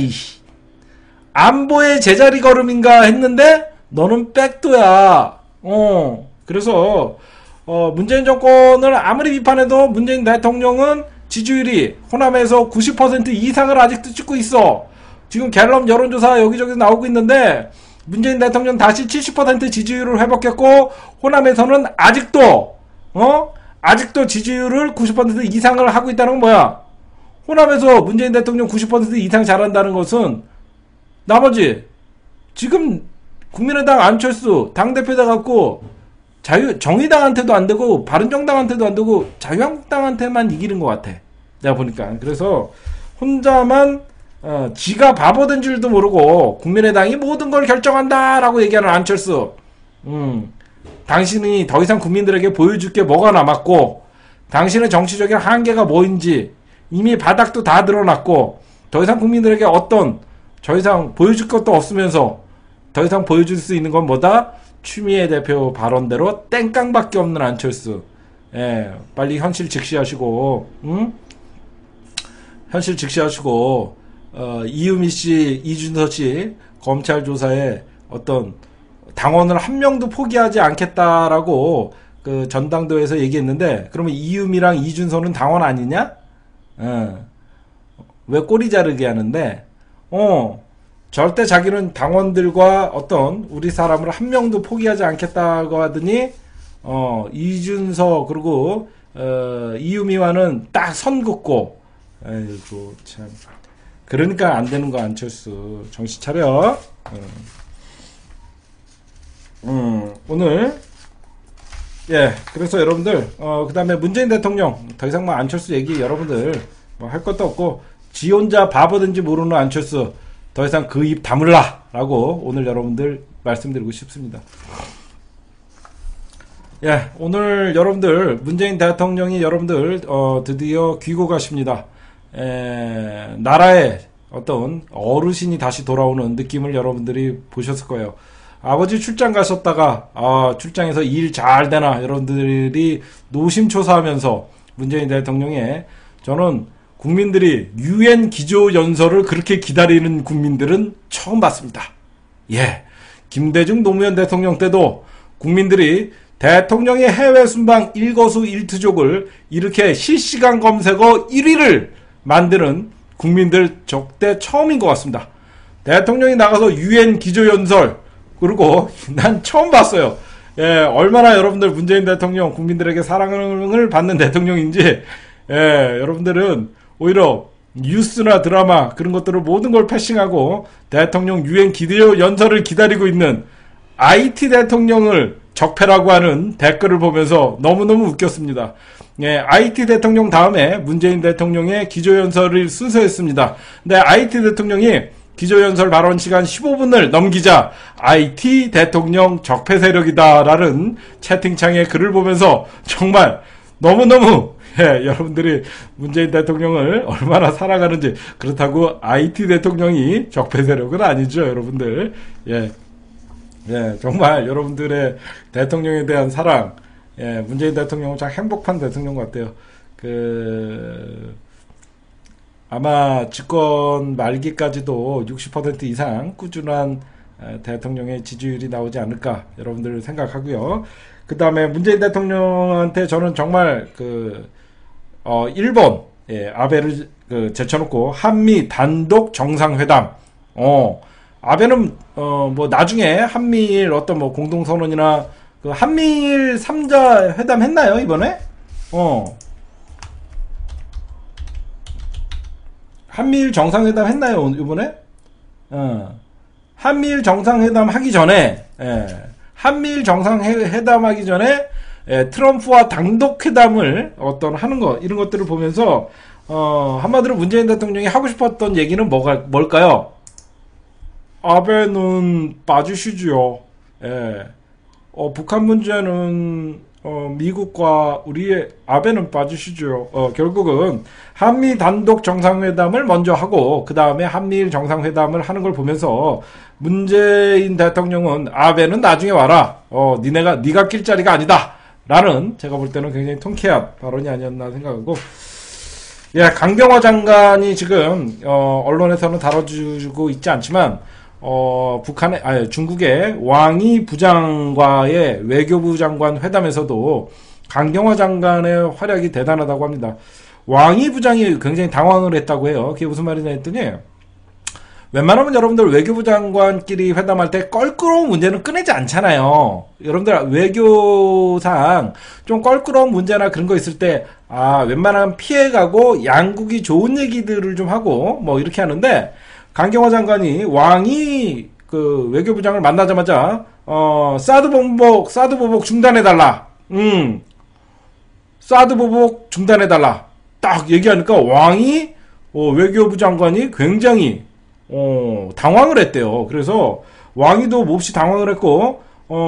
안보의 제자리 걸음인가 했는데 너는 백도야. 그래서 문재인 정권을 아무리 비판해도 문재인 대통령은 지지율이 호남에서 90% 이상을 아직도 찍고 있어. 지금 갤럽 여론조사 여기저기서 나오고 있는데 문재인 대통령 다시 70% 지지율을 회복했고, 호남에서는 아직도 지지율을 90% 이상을 하고 있다는 건 뭐야? 호남에서 문재인 대통령 90% 이상 잘한다는 것은 나머지 지금 국민의당 안철수 당대표 돼갖고 정의당한테도 안 되고 바른정당한테도 안 되고 자유한국당한테만 이기는 것 같아. 내가 보니까. 그래서 혼자만 지가 바보된 줄도 모르고 국민의당이 모든 걸 결정한다라고 얘기하는 안철수. 당신이 더 이상 국민들에게 보여줄 게 뭐가 남았고, 당신의 정치적인 한계가 뭐인지 이미 바닥도 다 드러났고, 더 이상 국민들에게 더 이상 보여줄 것도 없으면서 더 이상 보여줄 수 있는 건 뭐다? 추미애 대표 발언대로 땡깡밖에 없는 안철수. 빨리 현실 직시하시고, 현실 직시하시고, 이유미 씨, 이준서 씨 검찰 조사에 어떤 당원을 한 명도 포기하지 않겠다라고 그 전당대회에서 얘기했는데, 그러면 이유미랑 이준서는 당원 아니냐? 왜 꼬리 자르게 하는데, 절대 자기는 당원들과 어떤 우리 사람을 한 명도 포기하지 않겠다고 하더니, 이준서 그리고 이유미와는 딱 선 긋고, 아이고 참. 그러니까 안 되는 거 안철수. 정신 차려. 오늘 그래서 여러분들 그 다음에 문재인 대통령 더 이상 뭐 안철수 얘기 여러분들 뭐 할 것도 없고, 지 혼자 바보든지 모르는 안철수 더 이상 그 입 다물라 라고 오늘 여러분들 말씀드리고 싶습니다. 오늘 여러분들 문재인 대통령이 여러분들 드디어 귀국하십니다. 나라의 어떤 어르신이 다시 돌아오는 느낌을 여러분들이 보셨을 거예요. 아버지 출장 가셨다가 출장에서 일 잘 되나 여러분들이 노심초사하면서 문재인 대통령의, 저는 국민들이 유엔 기조연설을 그렇게 기다리는 국민들은 처음 봤습니다. 김대중 노무현 대통령 때도 국민들이 대통령의 해외 순방 일거수일투족을 이렇게 실시간 검색어 1위를 만드는 국민들 적대 처음인 것 같습니다. 대통령이 나가서 유엔 기조연설, 그리고 난 처음 봤어요. 얼마나 여러분들 문재인 대통령 국민들에게 사랑을 받는 대통령인지, 여러분들은 오히려 뉴스나 드라마 그런 것들을 모든 걸 패싱하고 대통령 유엔 기조연설을 기다리고 있는 IT 대통령을 적폐라고 하는 댓글을 보면서 너무너무 웃겼습니다. IT 대통령 다음에 문재인 대통령의 기조연설을 순서했습니다. 근데 IT 대통령이 기조연설 발언 시간 15분을 넘기자 IT 대통령 적폐 세력이다라는 채팅창에 글을 보면서 정말 너무너무 여러분들이 문재인 대통령을 얼마나 사랑하는지. 그렇다고 IT 대통령이 적폐 세력은 아니죠, 여러분들. 정말 여러분들의 대통령에 대한 사랑, 문재인 대통령은 참 행복한 대통령 같아요. 아마 집권 말기까지도 60% 이상 꾸준한 대통령의 지지율이 나오지 않을까 여러분들 생각하고요. 그 다음에 문재인 대통령한테 저는 정말 일본 아베를 제쳐놓고 한미 단독 정상회담. 아베는 뭐 나중에 한미일 어떤 뭐 공동선언이나 그 한미일 3자 회담 했나요 이번에? 한미일 정상회담 했나요 이번에? 한미일 정상회담 하기 전에 한미일 정상회담 하기 전에 트럼프와 단독회담을 하는 거 이런 것들을 보면서 한마디로 문재인 대통령이 하고 싶었던 얘기는 뭘까요? 아베는 빠지시지요. 북한 문제는 미국과 우리의 아베는 빠지시죠. 결국은 한미 단독 정상회담을 먼저 하고 그 다음에 한미일 정상회담을 하는 걸 보면서 문재인 대통령은 아베는 나중에 와라. 네가 낄 자리가 아니다. 라는 제가 볼 때는 굉장히 통쾌한 발언이 아니었나 생각하고 강경화 장관이 지금 언론에서는 다뤄주고 있지 않지만 중국의 왕이 부장과의 외교부 장관 회담에서도 강경화 장관의 활약이 대단하다고 합니다. 왕이 부장이 굉장히 당황을 했다고 해요. 그게 무슨 말이냐 했더니 웬만하면 여러분들 외교부 장관끼리 회담할 때 껄끄러운 문제는 꺼내지 않잖아요. 여러분들 외교상 좀 껄끄러운 문제나 그런 거 있을 때 웬만하면 피해가고 양국이 좋은 얘기들을 좀 하고 뭐 이렇게 하는데 강경화 장관이 왕이 외교부장을 만나자마자 사드 보복 중단해달라. 사드 보복 중단해달라. 딱 얘기하니까 왕이 외교부 장관이 굉장히 당황을 했대요. 그래서 왕이도 몹시 당황을 했고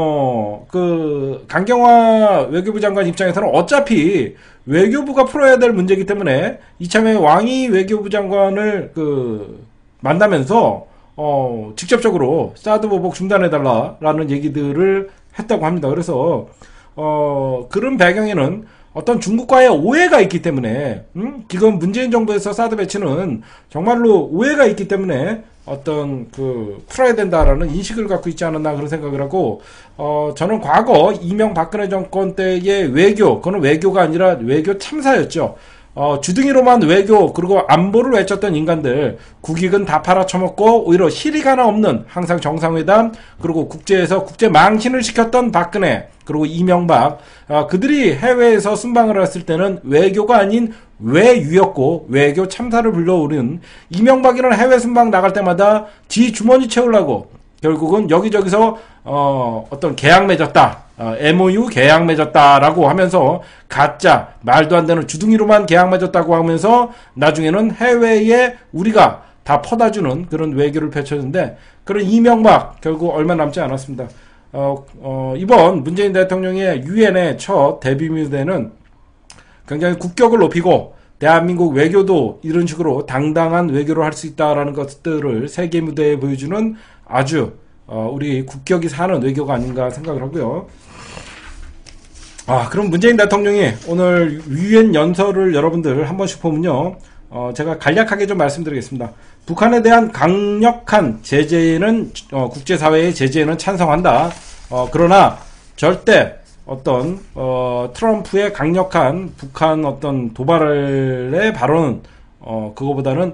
강경화 외교부 장관 입장에서는 어차피 외교부가 풀어야 될 문제이기 때문에 이참에 왕이 외교부 장관을 만나면서 직접적으로 사드 보복 중단해달라라는 얘기들을 했다고 합니다. 그래서 그런 배경에는 어떤 중국과의 오해가 있기 때문에 지금 문재인 정부에서 사드 배치는 정말로 오해가 있기 때문에 풀어야 된다라는 인식을 갖고 있지 않았나 그런 생각을 하고 저는 과거 이명박근혜 정권 때의 외교, 그건 외교가 아니라 외교 참사였죠. 주둥이로만 외교 그리고 안보를 외쳤던 인간들 국익은 다 팔아쳐먹고 오히려 실익 하나 없는 항상 정상회담 그리고 국제에서 국제 망신을 시켰던 박근혜 그리고 이명박 그들이 해외에서 순방을 했을 때는 외교가 아닌 외유였고 외교 참사를 불러오른 이명박이는 해외 순방 나갈 때마다 지 주머니 채우려고 결국은 여기저기서 어떤 계약 맺었다. MOU 계약 맺었다라고 하면서 가짜 말도 안 되는 주둥이로만 계약 맺었다고 하면서 나중에는 해외에 우리가 다 퍼다주는 그런 외교를 펼쳤는데 그런 이명박 결국 얼마 남지 않았습니다. 이번 문재인 대통령의 유엔의 첫 데뷔 무대는 굉장히 국격을 높이고 대한민국 외교도 이런 식으로 당당한 외교를 할 수 있다라는 것들을 세계 무대에 보여주는 아주 우리 국격이 사는 외교가 아닌가 생각을 하고요. 그럼 문재인 대통령이 오늘 유엔 연설을 여러분들 한 번씩 보면요. 제가 간략하게 좀 말씀드리겠습니다. 북한에 대한 강력한 제재는 국제사회의 제재는 찬성한다. 그러나 절대 트럼프의 강력한 북한 도발의 발언은 그거보다는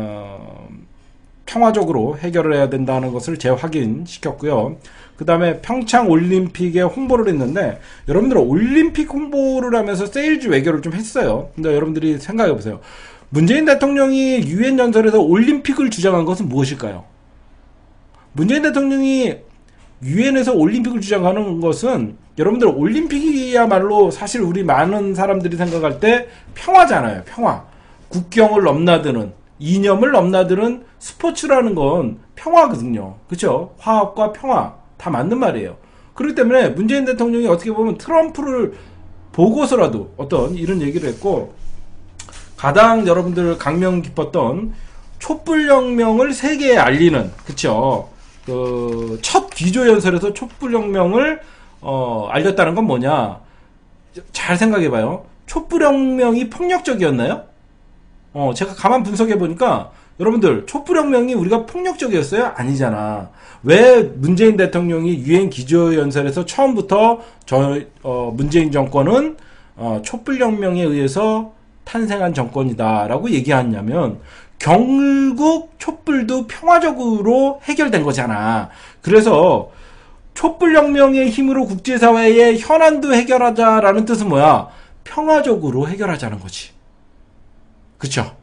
평화적으로 해결을 해야 된다는 것을 재확인시켰고요. 그 다음에 평창 올림픽에 홍보를 했는데 여러분들 올림픽 홍보를 하면서 세일즈 외교를 좀 했어요. 근데 여러분들이 생각해 보세요. 문재인 대통령이 유엔 연설에서 올림픽을 주장한 것은 무엇일까요? 문재인 대통령이 유엔에서 올림픽을 주장하는 것은 여러분들 올림픽이야말로 사실 우리 많은 사람들이 생각할 때 평화잖아요. 평화. 국경을 넘나드는 이념을 넘나드는 스포츠라는 건 평화거든요. 그렇죠? 화합과 평화 다 맞는 말이에요. 그렇기 때문에 문재인 대통령이 어떻게 보면 트럼프를 보고서라도 이런 얘기를 했고 가장 여러분들 감명 깊었던 촛불혁명을 세계에 알리는 그쵸? 첫 기조연설에서 촛불혁명을 알렸다는 건 뭐냐? 잘 생각해봐요. 촛불혁명이 폭력적이었나요? 제가 가만 분석해 보니까 여러분들 촛불혁명이 우리가 폭력적이었어요? 아니잖아. 왜 문재인 대통령이 유엔 기조연설에서 처음부터 문재인 정권은 촛불혁명에 의해서 탄생한 정권이다라고 얘기하냐면 결국 촛불도 평화적으로 해결된 거잖아. 그래서 촛불혁명의 힘으로 국제사회의 현안도 해결하자라는 뜻은 뭐야? 평화적으로 해결하자는 거지. 그쵸?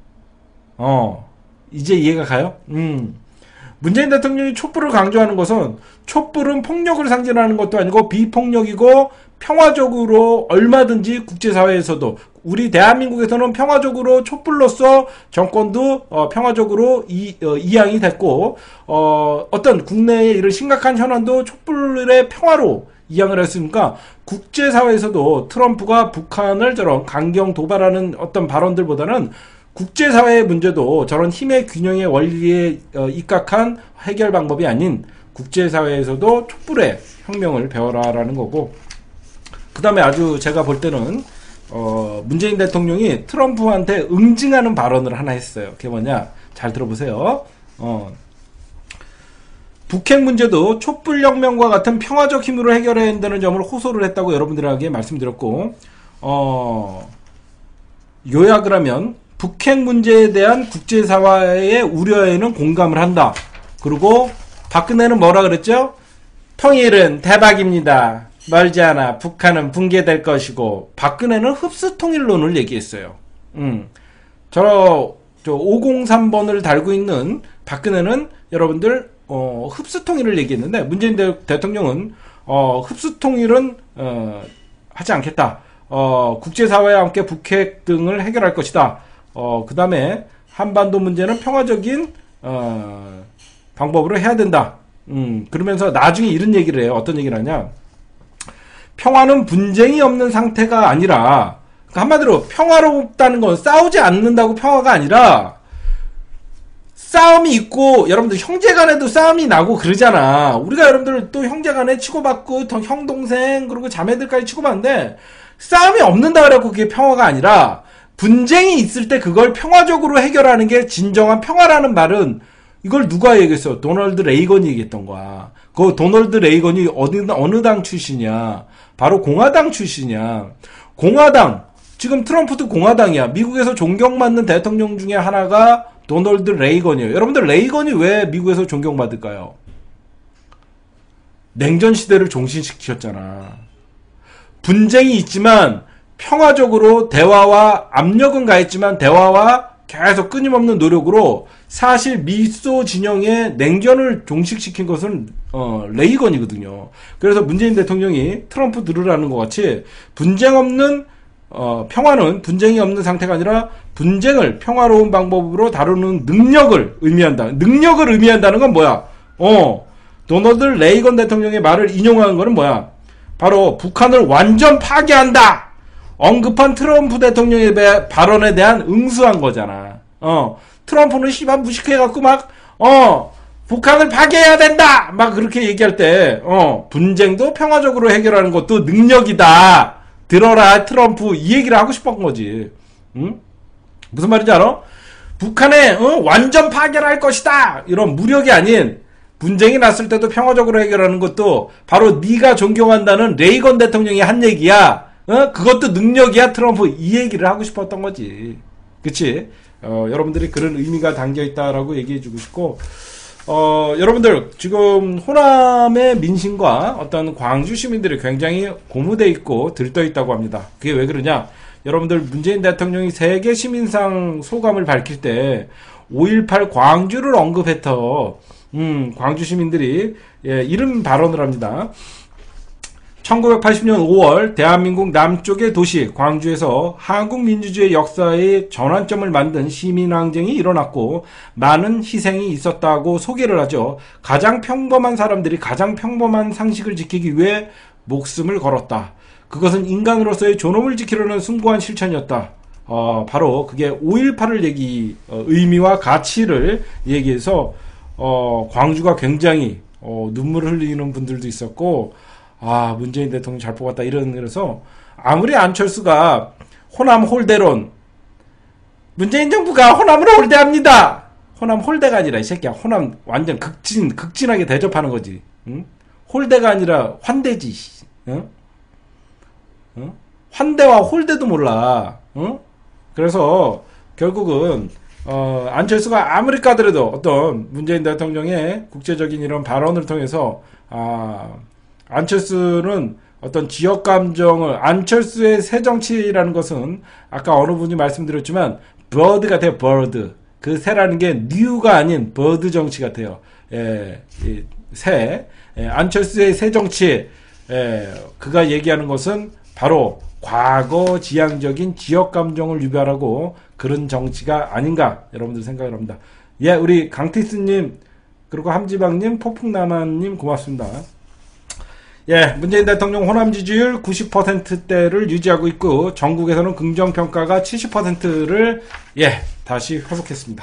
이제 이해가 가요? 문재인 대통령이 촛불을 강조하는 것은 촛불은 폭력을 상징하는 것도 아니고 비폭력이고 평화적으로 얼마든지 국제사회에서도 우리 대한민국에서는 평화적으로 촛불로서 정권도 평화적으로 이양이 됐고 어떤 국내의 이런 심각한 현안도 촛불의 평화로 이양을 했으니까 국제사회에서도 트럼프가 북한을 저런 강경 도발하는 어떤 발언들보다는 국제사회의 문제도 저런 힘의 균형의 원리에 입각한 해결 방법이 아닌 국제사회에서도 촛불의 혁명을 배워라라는 거고, 그 다음에 아주 제가 볼 때는 문재인 대통령이 트럼프한테 응징하는 발언을 하나 했어요. 그게 뭐냐? 잘 들어보세요. 북핵 문제도 촛불혁명과 같은 평화적 힘으로 해결해야 한다는 점을 호소를 했다고 여러분들에게 말씀드렸고, 요약을 하면 북핵 문제에 대한 국제사회의 우려에는 공감을 한다. 그리고 박근혜는 뭐라 그랬죠? 통일은 대박입니다. 멀지 않아 북한은 붕괴될 것이고, 박근혜는 흡수통일론을 얘기했어요. 저 503번을 달고 있는 박근혜는 여러분들 흡수통일을 얘기했는데, 문재인 대통령은 흡수통일은 하지 않겠다. 국제사회와 함께 북핵 등을 해결할 것이다. 그 다음에 한반도 문제는 평화적인 방법으로 해야 된다. 그러면서 나중에 이런 얘기를 해요. 어떤 얘기를 하냐? 평화는 분쟁이 없는 상태가 아니라, 그러니까 한마디로 평화롭다는 건 싸우지 않는다고 평화가 아니라 싸움이 있고, 여러분들 형제간에도 싸움이 나고 그러잖아. 우리가 여러분들 또 형제간에 치고받고 형 동생 그리고 자매들까지 치고받는데 싸움이 없는다 그래갖고 그게 평화가 아니라, 분쟁이 있을 때 그걸 평화적으로 해결하는 게 진정한 평화라는 말은, 이걸 누가 얘기했어? 도널드 레이건이 얘기했던 거야. 그 도널드 레이건이 어느 당 출신이야? 바로 공화당 출신이야. 공화당, 지금 트럼프도 공화당이야. 미국에서 존경받는 대통령 중에 하나가 도널드 레이건이에요. 여러분들 레이건이 왜 미국에서 존경받을까요? 냉전 시대를 종신시켰잖아. 분쟁이 있지만 평화적으로 대화와, 압력은 가했지만 대화와 계속 끊임없는 노력으로 사실 미소 진영의 냉전을 종식시킨 것은 레이건이거든요. 그래서 문재인 대통령이 트럼프 들으라는 것 같이 분쟁 없는 평화는 분쟁이 없는 상태가 아니라 분쟁을 평화로운 방법으로 다루는 능력을 의미한다. 능력을 의미한다는 건 뭐야? 도널드 레이건 대통령의 말을 인용하는 거는 뭐야? 바로 북한을 완전 파괴한다! 언급한 트럼프 대통령의 발언에 대한 응수한 거잖아. 트럼프는 씨발 무식해갖고 막, 북한을 파괴해야 된다! 막 그렇게 얘기할 때, 분쟁도 평화적으로 해결하는 것도 능력이다. 들어라, 트럼프. 이 얘기를 하고 싶었던 거지. 응? 무슨 말인지 알아? 북한에, 완전 파괴할 것이다! 이런 무력이 아닌, 분쟁이 났을 때도 평화적으로 해결하는 것도 바로 네가 존경한다는 레이건 대통령이 한 얘기야. 그것도 능력이야, 트럼프. 이 얘기를 하고 싶었던 거지. 그치? 여러분들이 그런 의미가 담겨있다라고 얘기해주고 싶고, 여러분들, 지금 호남의 민심과 어떤 광주 시민들이 굉장히 고무돼 있고 들떠 있다고 합니다. 그게 왜 그러냐? 여러분들, 문재인 대통령이 세계 시민상 소감을 밝힐 때 5.18 광주를 언급했어. 광주 시민들이, 이런 발언을 합니다. 1980년 5월 대한민국 남쪽의 도시 광주에서 한국민주주의 역사의 전환점을 만든 시민항쟁이 일어났고 많은 희생이 있었다고 소개를 하죠. 가장 평범한 사람들이 가장 평범한 상식을 지키기 위해 목숨을 걸었다. 그것은 인간으로서의 존엄을 지키려는 숭고한 실천이었다. 바로 그게 5.18을 의미와 가치를 얘기해서 광주가 굉장히 눈물을 흘리는 분들도 있었고, 문재인 대통령 잘 뽑았다. 그래서, 아무리 안철수가 호남 홀대론, 문재인 정부가 호남을 홀대합니다. 호남 홀대가 아니라 이 새끼야. 호남 완전 극진하게 대접하는 거지. 응? 홀대가 아니라 환대지. 응? 응? 환대와 홀대도 몰라. 응? 그래서 결국은 안철수가 아무리 까더라도 어떤 문재인 대통령의 국제적인 이런 발언을 통해서 안철수는 어떤 지역 감정을 안철수의 새 정치라는 것은 아까 어느 분이 말씀드렸지만 버드 같아요. 버드. 그 새라는 게 뉴가 아닌 버드 정치 같아요. 새. 안철수의 새 정치. 그가 얘기하는 것은 바로 과거 지향적인 지역 감정을 유발하고 그런 정치가 아닌가 여러분들 생각을 합니다. 예, 우리 강티스님 그리고 함지방님 폭풍남한님 고맙습니다. 예, 문재인 대통령 호남 지지율 90%대를 유지하고 있고 전국에서는 긍정평가가 70%를 다시 회복했습니다.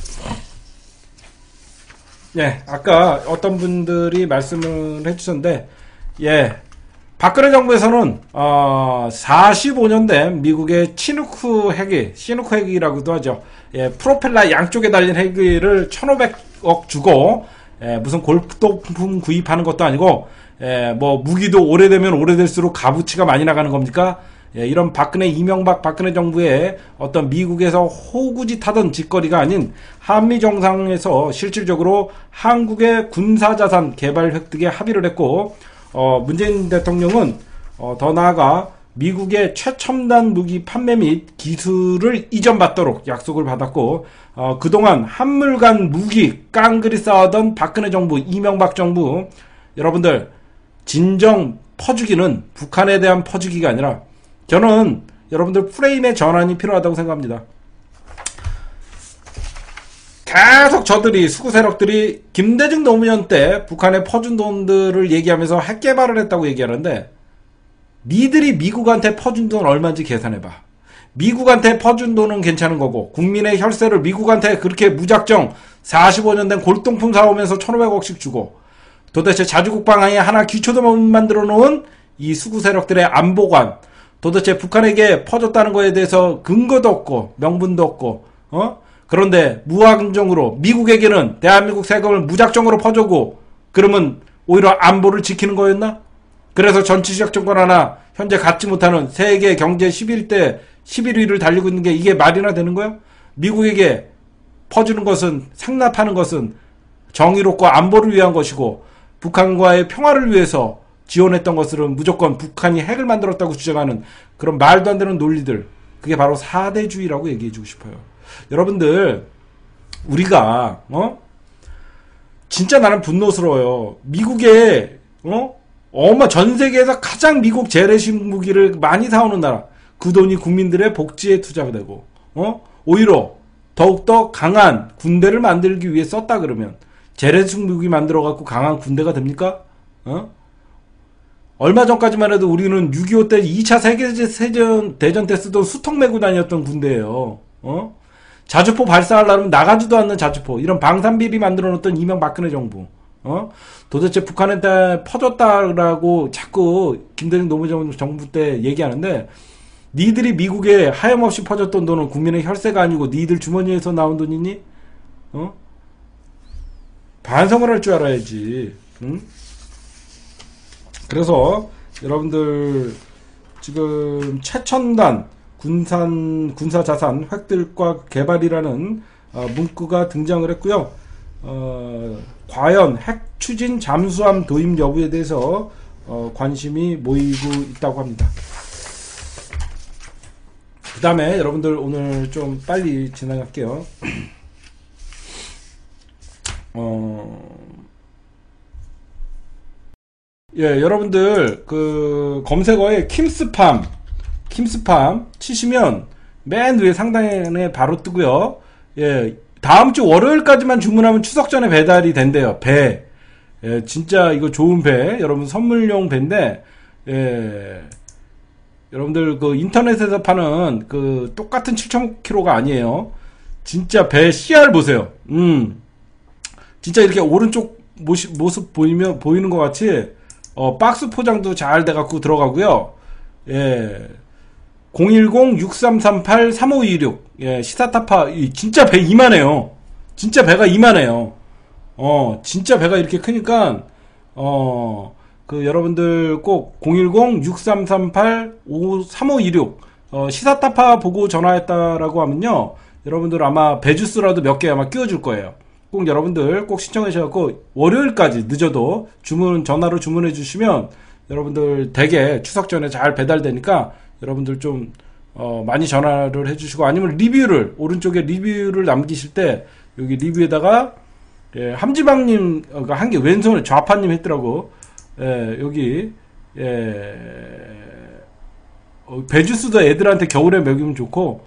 예, 아까 어떤 분들이 말씀을 해주셨는데 박근혜 정부에서는 45년 된 미국의 시누크 핵이라고도 하죠. 프로펠러 양쪽에 달린 핵을 1,500억 주고 무슨 골동품 구입하는 것도 아니고 뭐 무기도 오래되면 오래될수록 값어치가 많이 나가는 겁니까? 이런 이명박 박근혜 정부의 어떤 미국에서 호구짓하던 짓거리가 아닌 한미 정상에서 실질적으로 한국의 군사자산 개발 획득에 합의를 했고 문재인 대통령은 더 나아가 미국의 최첨단 무기 판매 및 기술을 이전받도록 약속을 받았고 그동안 한물 간 무기 깡그리 쌓아던 박근혜 정부 이명박 정부 여러분들 진정 퍼주기는 북한에 대한 퍼주기가 아니라 저는 여러분들 프레임의 전환이 필요하다고 생각합니다. 계속 저들이 수구 세력들이 김대중 노무현 때 북한에 퍼준 돈들을 얘기하면서 핵 개발을 했다고 얘기하는데 니들이 미국한테 퍼준 돈 얼마인지 계산해봐. 미국한테 퍼준 돈은 괜찮은 거고 국민의 혈세를 미국한테 그렇게 무작정 45년 된 골동품 사오면서 1,500억씩 주고 도대체 자주국방에 하나 기초도 못 만들어 놓은 이 수구 세력들의 안보관 도대체 북한에게 퍼줬다는 거에 대해서 근거도 없고 명분도 없고 그런데 무한정으로 미국에게는 대한민국 세금을 무작정으로 퍼주고 그러면 오히려 안보를 지키는 거였나? 그래서 전치적 정권 하나 현재 갖지 못하는 세계 경제 11위를 달리고 있는 게 이게 말이나 되는 거야? 미국에게 퍼주는 것은 상납하는 것은 정의롭고 안보를 위한 것이고 북한과의 평화를 위해서 지원했던 것은 무조건 북한이 핵을 만들었다고 주장하는 그런 말도 안 되는 논리들 그게 바로 사대주의라고 얘기해주고 싶어요. 여러분들 우리가 진짜 나는 분노스러워요. 미국에 전 세계에서 가장 미국 재래식 무기를 많이 사오는 나라 그 돈이 국민들의 복지에 투자가 되고 오히려 더욱더 강한 군대를 만들기 위해 썼다 그러면 재래식 무기 만들어 갖고 강한 군대가 됩니까? 얼마 전까지만 해도 우리는 6.25 때 2차 세계대전 때 쓰던 수턱 메고 다녔던 군대예요. 자주포 발사하려면 나가지도 않는 자주포 이런 방산비리 만들어 놓던 이명박근혜 정부 도대체 북한한테 퍼졌다라고 자꾸 김대중 노무현 정부 때 얘기하는데 니들이 미국에 하염없이 퍼졌던 돈은 국민의 혈세가 아니고 니들 주머니에서 나온 돈이니? 반성을 할 줄 알아야지. 그래서 여러분들 지금 최첨단 군사자산 획득과 개발이라는 문구가 등장을 했고요. 과연 핵 추진 잠수함 도입 여부에 대해서 관심이 모이고 있다고 합니다. 그 다음에 여러분들 오늘 좀 빨리 진행할게요. 여러분들 그 검색어에 킴스팜 치시면 맨 위에 상단에 바로 뜨고요. 다음주 월요일까지만 주문하면 추석 전에 배달이 된대요. 배. 진짜 이거 좋은 배. 여러분 선물용 배인데 여러분들 그 인터넷에서 파는 그 똑같은 7,000kg가 아니에요. 진짜 배 CR 보세요. 진짜 이렇게 오른쪽 모습 보이는 것 같이 박스 포장도 잘 돼갖고 들어가고요. 010-6338-3526. 예, 시사타파, 진짜 배 이만해요. 진짜 배가 이만해요. 진짜 배가 이렇게 크니까, 여러분들 꼭 010-6338-3526. 시사타파 보고 전화했다라고 하면요. 여러분들 아마 배주스라도 몇 개 아마 끼워줄 거예요. 꼭 여러분들 꼭 신청하셔갖고, 월요일까지 늦어도 전화로 주문해 주시면, 여러분들 대개 추석 전에 잘 배달되니까, 여러분들 좀 많이 전화를 해주시고 아니면 리뷰를 오른쪽에 리뷰를 남기실 때 여기 리뷰에다가 함지방님 한 개 왼손에 좌파님 했더라고. 여기 배주스도 애들한테 겨울에 먹이면 좋고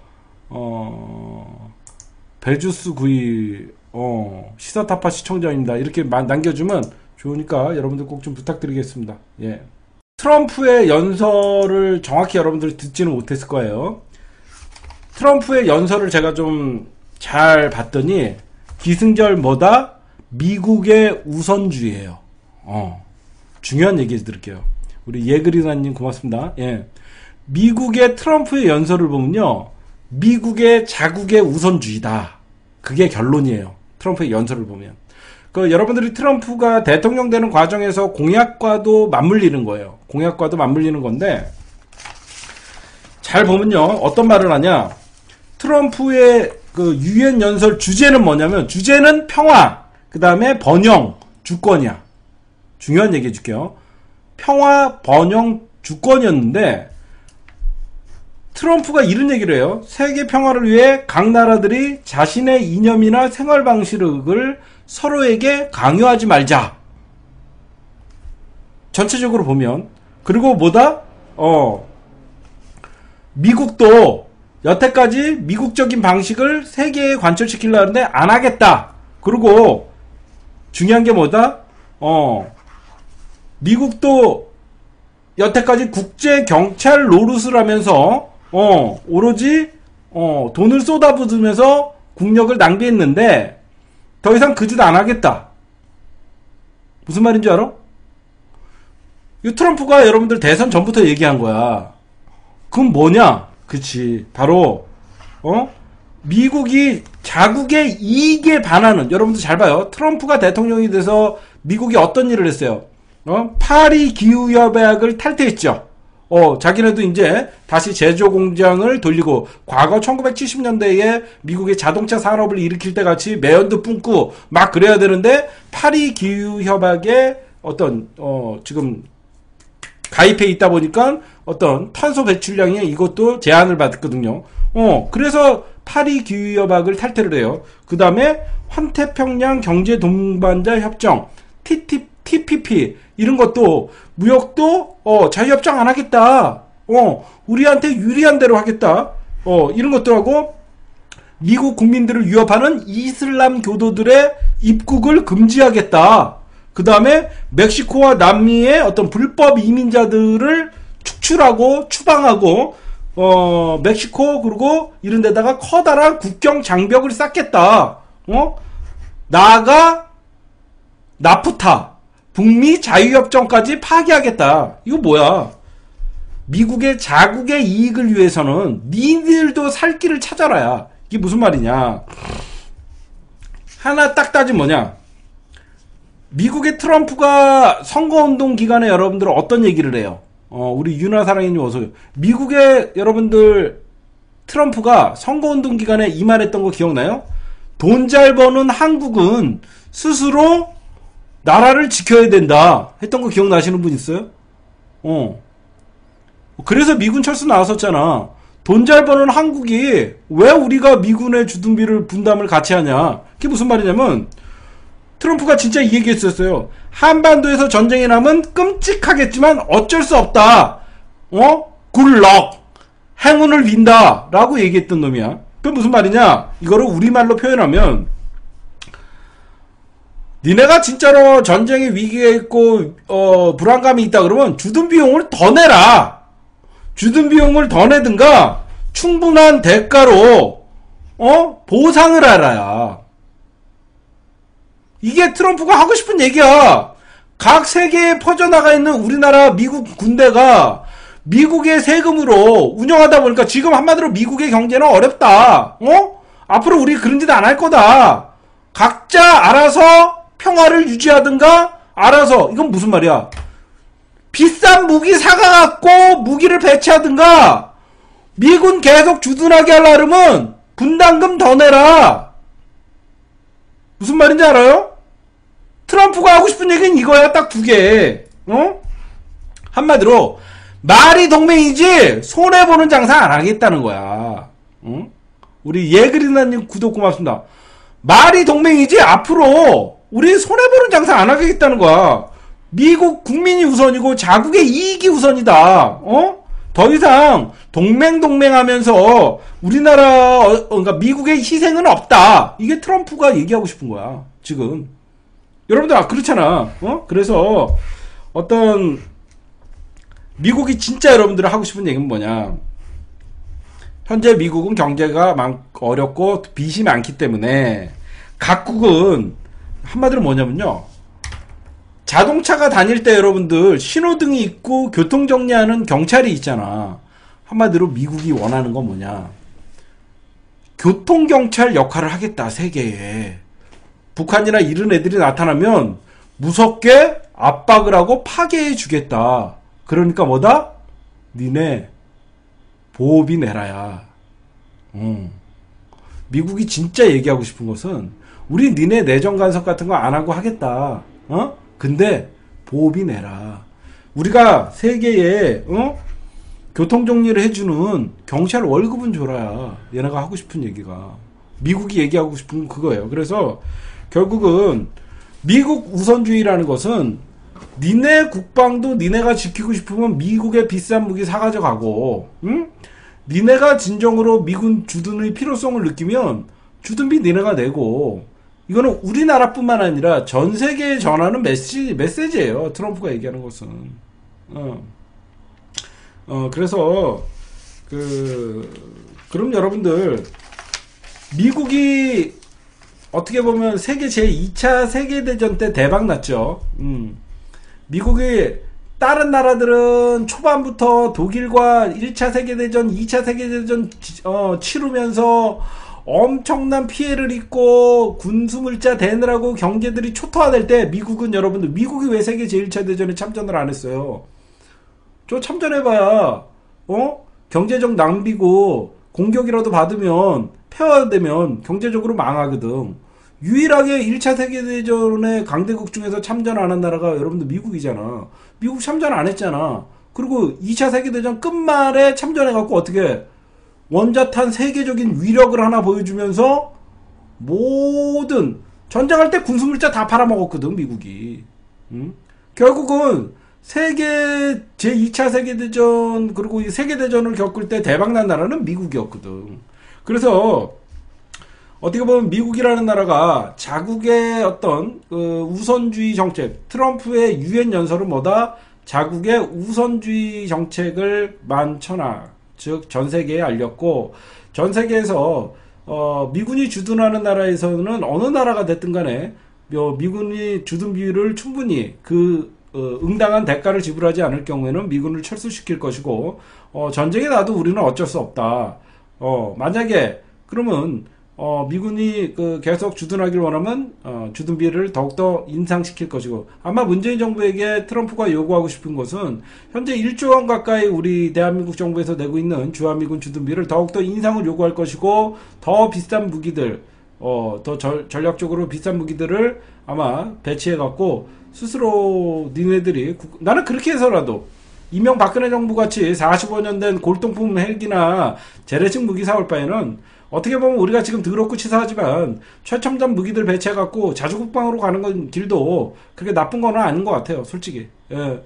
배주스 구이 시사타파 시청자입니다 이렇게 남겨주면 좋으니까 여러분들 꼭 좀 부탁드리겠습니다. 예. 트럼프의 연설을 정확히 여러분들이 듣지는 못했을 거예요. 트럼프의 연설을 제가 좀 잘 봤더니 기승절 뭐다? 미국의 우선주의예요. 중요한 얘기 들을게요. 우리 예그리나님 고맙습니다. 예. 미국의 트럼프의 연설을 보면요. 미국의 자국의 우선주의다. 그게 결론이에요. 트럼프의 연설을 보면. 여러분들이 트럼프가 대통령 되는 과정에서 공약과도 맞물리는 거예요. 공약과도 맞물리는 건데, 잘 보면요. 어떤 말을 하냐. 트럼프의 유엔 연설 주제는 뭐냐면, 주제는 평화, 그 다음에 번영, 주권이야. 중요한 얘기 해줄게요. 평화, 번영, 주권이었는데, 트럼프가 이런 얘기를 해요. 세계 평화를 위해 각 나라들이 자신의 이념이나 생활 방식을 서로에게 강요하지 말자. 전체적으로 보면. 그리고 뭐다? 미국도 여태까지 미국적인 방식을 세계에 관철시키려고 하는데 안 하겠다. 그리고 중요한 게 뭐다? 미국도 여태까지 국제 경찰 노릇을 하면서 오로지 돈을 쏟아부으면서 국력을 낭비했는데 더 이상 그 짓 안 하겠다. 무슨 말인지 알아? 이 트럼프가 여러분들 대선 전부터 얘기한 거야. 그건 뭐냐? 그치. 바로 미국이 자국의 이익에 반하는, 여러분들 잘 봐요. 트럼프가 대통령이 돼서 미국이 어떤 일을 했어요? 파리 기후협약을 탈퇴했죠. 자기네도 이제 다시 제조 공장을 돌리고, 과거 1970년대에 미국의 자동차 산업을 일으킬 때 같이 매연도 뿜고 막 그래야 되는데, 파리 기후협약에 지금 가입해 있다 보니까 어떤 탄소 배출량이 이것도 제한을 받았거든요. 그래서 파리 기후협약을 탈퇴를 해요. 그 다음에 환태평양 경제 동반자 협정, TPP, 이런 것도, 무역도, 자유협정 안 하겠다. 우리한테 유리한 대로 하겠다. 이런 것들하고, 미국 국민들을 위협하는 이슬람 교도들의 입국을 금지하겠다. 그 다음에 멕시코와 남미의 어떤 불법 이민자들을 축출하고 추방하고, 멕시코, 그리고 이런 데다가 커다란 국경 장벽을 쌓겠다. 나아가, 나프타, 북미 자유협정까지 파기하겠다. 이거 뭐야? 미국의 자국의 이익을 위해서는 니들도 살 길을 찾아라야. 이게 무슨 말이냐? 하나 딱 따지면 뭐냐? 미국의 트럼프가 선거운동 기간에 여러분들 어떤 얘기를 해요? 우리 윤아사랑이님 어서요. 미국의 여러분들 트럼프가 선거운동 기간에 이 말했던 거 기억나요? 돈 잘 버는 한국은 스스로 나라를 지켜야 된다 했던 거 기억나시는 분 있어요? 그래서 미군 철수 나왔었잖아. 돈 잘 버는 한국이 왜 우리가 미군의 주둔비를 분담을 같이 하냐. 그게 무슨 말이냐면, 트럼프가 진짜 이 얘기 했었어요. 한반도에서 전쟁이 나면 끔찍하겠지만 어쩔 수 없다. 굿럭. 행운을 빈다. 라고 얘기했던 놈이야. 그게 무슨 말이냐? 이거를 우리말로 표현하면, 니네가 진짜로 전쟁의 위기에 있고 불안감이 있다 그러면 주둔 비용을 더 내라. 주둔 비용을 더 내든가 충분한 대가로 보상을 하라야. 이게 트럼프가 하고 싶은 얘기야. 각 세계에 퍼져나가 있는 우리나라 미국 군대가 미국의 세금으로 운영하다 보니까 지금 한마디로 미국의 경제는 어렵다. 앞으로 우리 그런 짓 안 할 거다. 각자 알아서 평화를 유지하든가 알아서 이건 무슨 말이야? 비싼 무기 사가갖고 무기를 배치하든가 미군 계속 주둔하게 하려면 분담금 더 내라. 무슨 말인지 알아요? 트럼프가 하고 싶은 얘기는 이거야. 딱 두 개. 한마디로 말이 동맹이지 손해보는 장사 안 하겠다는 거야. 우리 예그리나님 구독 고맙습니다. 말이 동맹이지 앞으로 우리 손해보는 장사 안 하겠다는 거야. 미국 국민이 우선이고 자국의 이익이 우선이다. 더 이상 동맹하면서 우리나라 그러니까 미국의 희생은 없다. 이게 트럼프가 얘기하고 싶은 거야. 지금 여러분들 그렇잖아. 그래서 어떤 미국이 진짜 여러분들 하고 싶은 얘기는 뭐냐? 현재 미국은 경제가 어렵고 빚이 많기 때문에 각국은 한마디로 뭐냐면요. 자동차가 다닐 때 여러분들 신호등이 있고 교통정리하는 경찰이 있잖아. 한마디로 미국이 원하는 건 뭐냐. 교통경찰 역할을 하겠다. 세계에. 북한이나 이런 애들이 나타나면 무섭게 압박을 하고 파괴해 주겠다. 그러니까 뭐다? 니네 보호비 내라야. 미국이 진짜 얘기하고 싶은 것은 우리 니네 내정 간섭 같은 거 안 하고 하겠다. 근데 보호비 내라. 우리가 세계에 교통정리를 해주는 경찰 월급은 줘라야. 얘네가 하고 싶은 얘기가. 미국이 얘기하고 싶은 건 그거예요. 그래서 결국은 미국 우선주의라는 것은 니네 국방도 니네가 지키고 싶으면 미국의 비싼 무기 사가져 가고 니네가 진정으로 미군 주둔의 필요성을 느끼면 주둔비 니네가 내고 이거는 우리나라뿐만 아니라 전 세계에 전하는 메시지예요. 트럼프가 얘기하는 것은. 그래서 그럼 여러분들 미국이 어떻게 보면 세계 제2차 세계대전 때 대박 났죠. 미국이 다른 나라들은 초반부터 독일과 1차 세계대전, 2차 세계대전 치르면서 엄청난 피해를 입고 군수물자 대느라고 경제들이 초토화될 때 미국은 여러분들 미국이 왜 세계 제1차 대전에 참전을 안 했어요? 저 참전해봐야 경제적 낭비고 공격이라도 받으면 폐화되면 경제적으로 망하거든. 유일하게 1차 세계대전의 강대국 중에서 참전 안 한 나라가 여러분들 미국이잖아. 미국 참전 안 했잖아. 그리고 2차 세계대전 끝말에 참전해갖고 어떻게 원자탄 세계적인 위력을 하나 보여주면서 모든 전쟁할 때 군수물자 다 팔아먹었거든 미국이. 결국은 세계 제2차 세계대전 그리고 이 세계대전을 겪을 때 대박난 나라는 미국이었거든. 그래서 어떻게 보면 미국이라는 나라가 자국의 어떤 우선주의 정책, 트럼프의 유엔 연설은 뭐다? 자국의 우선주의 정책을 만천하, 즉 전 세계에 알렸고, 전 세계에서 미군이 주둔하는 나라에서는 어느 나라가 됐든 간에 미군이 주둔 비율을 충분히 응당한 대가를 지불하지 않을 경우에는 미군을 철수시킬 것이고, 전쟁에 나도 우리는 어쩔 수 없다. 만약에 그러면 미군이 계속 주둔하기를 원하면 주둔비를 더욱더 인상시킬 것이고, 아마 문재인 정부에게 트럼프가 요구하고 싶은 것은 현재 1조 원 가까이 우리 대한민국 정부에서 내고 있는 주한미군 주둔비를 더욱더 인상을 요구할 것이고, 더 비싼 무기들, 더 전략적으로 비싼 무기들을 아마 배치해갖고 스스로 니네들이 나는 그렇게 해서라도 이명박근혜 정부 같이 45년 된 골동품 헬기나 재래식 무기 사올 바에는 어떻게 보면 우리가 지금 더럽고 치사하지만 최첨단 무기들 배치해갖고 자주국방으로 가는 건 길도 그렇게 나쁜 건 아닌 것 같아요. 솔직히. 예.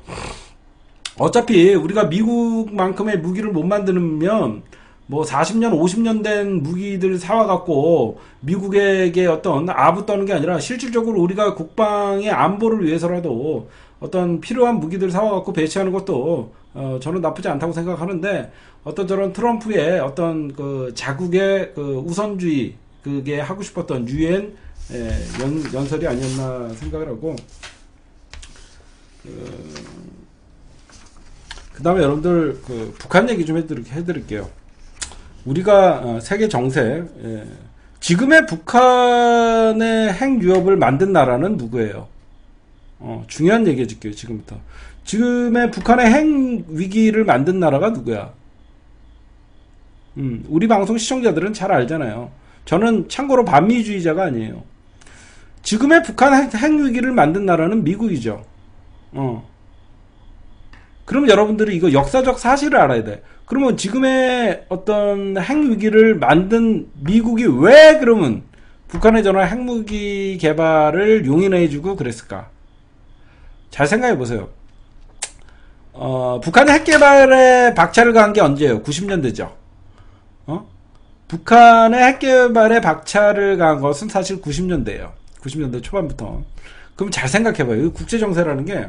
어차피 우리가 미국만큼의 무기를 못 만드면 뭐 40년 50년 된 무기들 사와갖고 미국에게 어떤 아부 떠는 게 아니라 실질적으로 우리가 국방의 안보를 위해서라도 어떤 필요한 무기들 사와갖고 배치하는 것도 저는 나쁘지 않다고 생각하는데, 어떤 저런 트럼프의 어떤 자국의 우선주의 그게 하고 싶었던 유엔 연설이 아니었나 생각을 하고, 그 다음에 여러분들 그 북한 얘기 좀 해드릴게요. 우리가 세계 정세, 지금의 북한의 핵유협을 만든 나라는 누구예요? 중요한 얘기 해줄게요. 지금부터. 지금의 북한의 핵 위기를 만든 나라가 누구야? 우리 방송 시청자들은 잘 알잖아요. 저는 참고로 반미주의자가 아니에요. 지금의 북한 핵 위기를 만든 나라는 미국이죠. 그럼 여러분들이 이거 역사적 사실을 알아야 돼. 그러면 지금의 어떤 핵 위기를 만든 미국이 왜 그러면 북한에 전한 핵무기 개발을 용인해주고 그랬을까? 잘 생각해보세요. 북한의 핵 개발에 박차를 가한 게 언제예요? 90년대죠. 북한의 핵 개발에 박차를 가한 것은 사실 90년대예요. 90년대 초반부터. 그럼 잘 생각해봐요. 국제 정세라는 게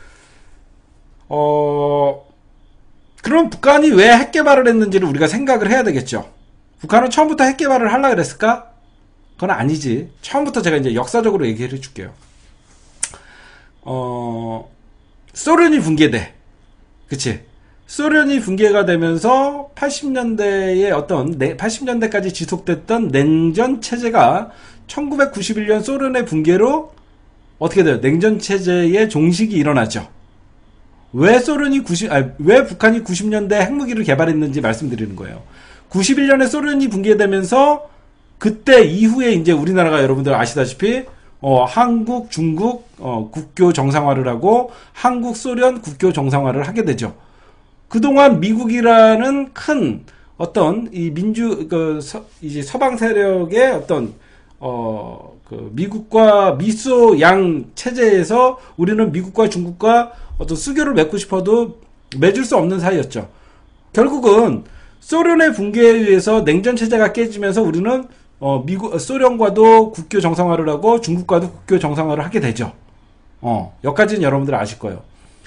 그럼 북한이 왜 핵 개발을 했는지를 우리가 생각을 해야 되겠죠. 북한은 처음부터 핵 개발을 하려고 그랬을까? 그건 아니지. 처음부터 제가 이제 역사적으로 얘기를 해줄게요. 소련이 붕괴돼. 그치? 소련이 붕괴가 되면서 80년대에 80년대까지 지속됐던 냉전 체제가 1991년 소련의 붕괴로 어떻게 돼요? 냉전 체제의 종식이 일어나죠. 왜 북한이 90년대 핵무기를 개발했는지 말씀드리는 거예요. 91년에 소련이 붕괴되면서 그때 이후에 이제 우리나라가 여러분들 아시다시피 한국, 중국 국교 정상화를 하고 한국, 소련 국교 정상화를 하게 되죠. 그동안 미국이라는 큰 어떤 이 이제 서방 세력의 어떤 미국과 미소 양 체제에서 우리는 미국과 중국과 어떤 수교를 맺고 싶어도 맺을 수 없는 사이였죠. 결국은 소련의 붕괴에 의해서 냉전 체제가 깨지면서 우리는 소련과도 국교 정상화를 하고 중국과도 국교 정상화를 하게 되죠. 여기까지는 여러분들 아실 거예요.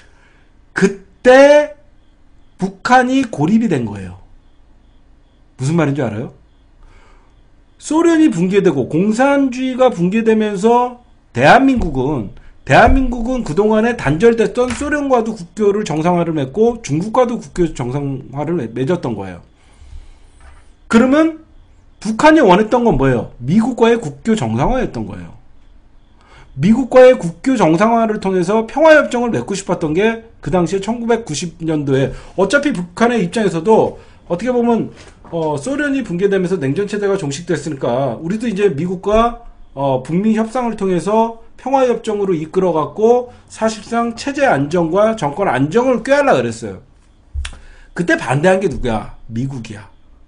그때 북한이 고립이 된 거예요. 무슨 말인지 알아요? 소련이 붕괴되고 공산주의가 붕괴되면서 대한민국은 그동안에 단절됐던 소련과도 국교를 정상화를 맺고 중국과도 국교 정상화를 맺었던 거예요. 그러면 북한이 원했던 건 뭐예요? 미국과의 국교 정상화였던 거예요. 미국과의 국교 정상화를 통해서 평화협정을 맺고 싶었던 게 그 당시에 1990년도에 어차피 북한의 입장에서도 어떻게 보면 소련이 붕괴되면서 냉전체제가 종식됐으니까 우리도 이제 미국과 북미 협상을 통해서 평화협정으로 이끌어갔고 사실상 체제 안정과 정권 안정을 꾀하려고 그랬어요. 그때 반대한 게 누구야? 미국이야.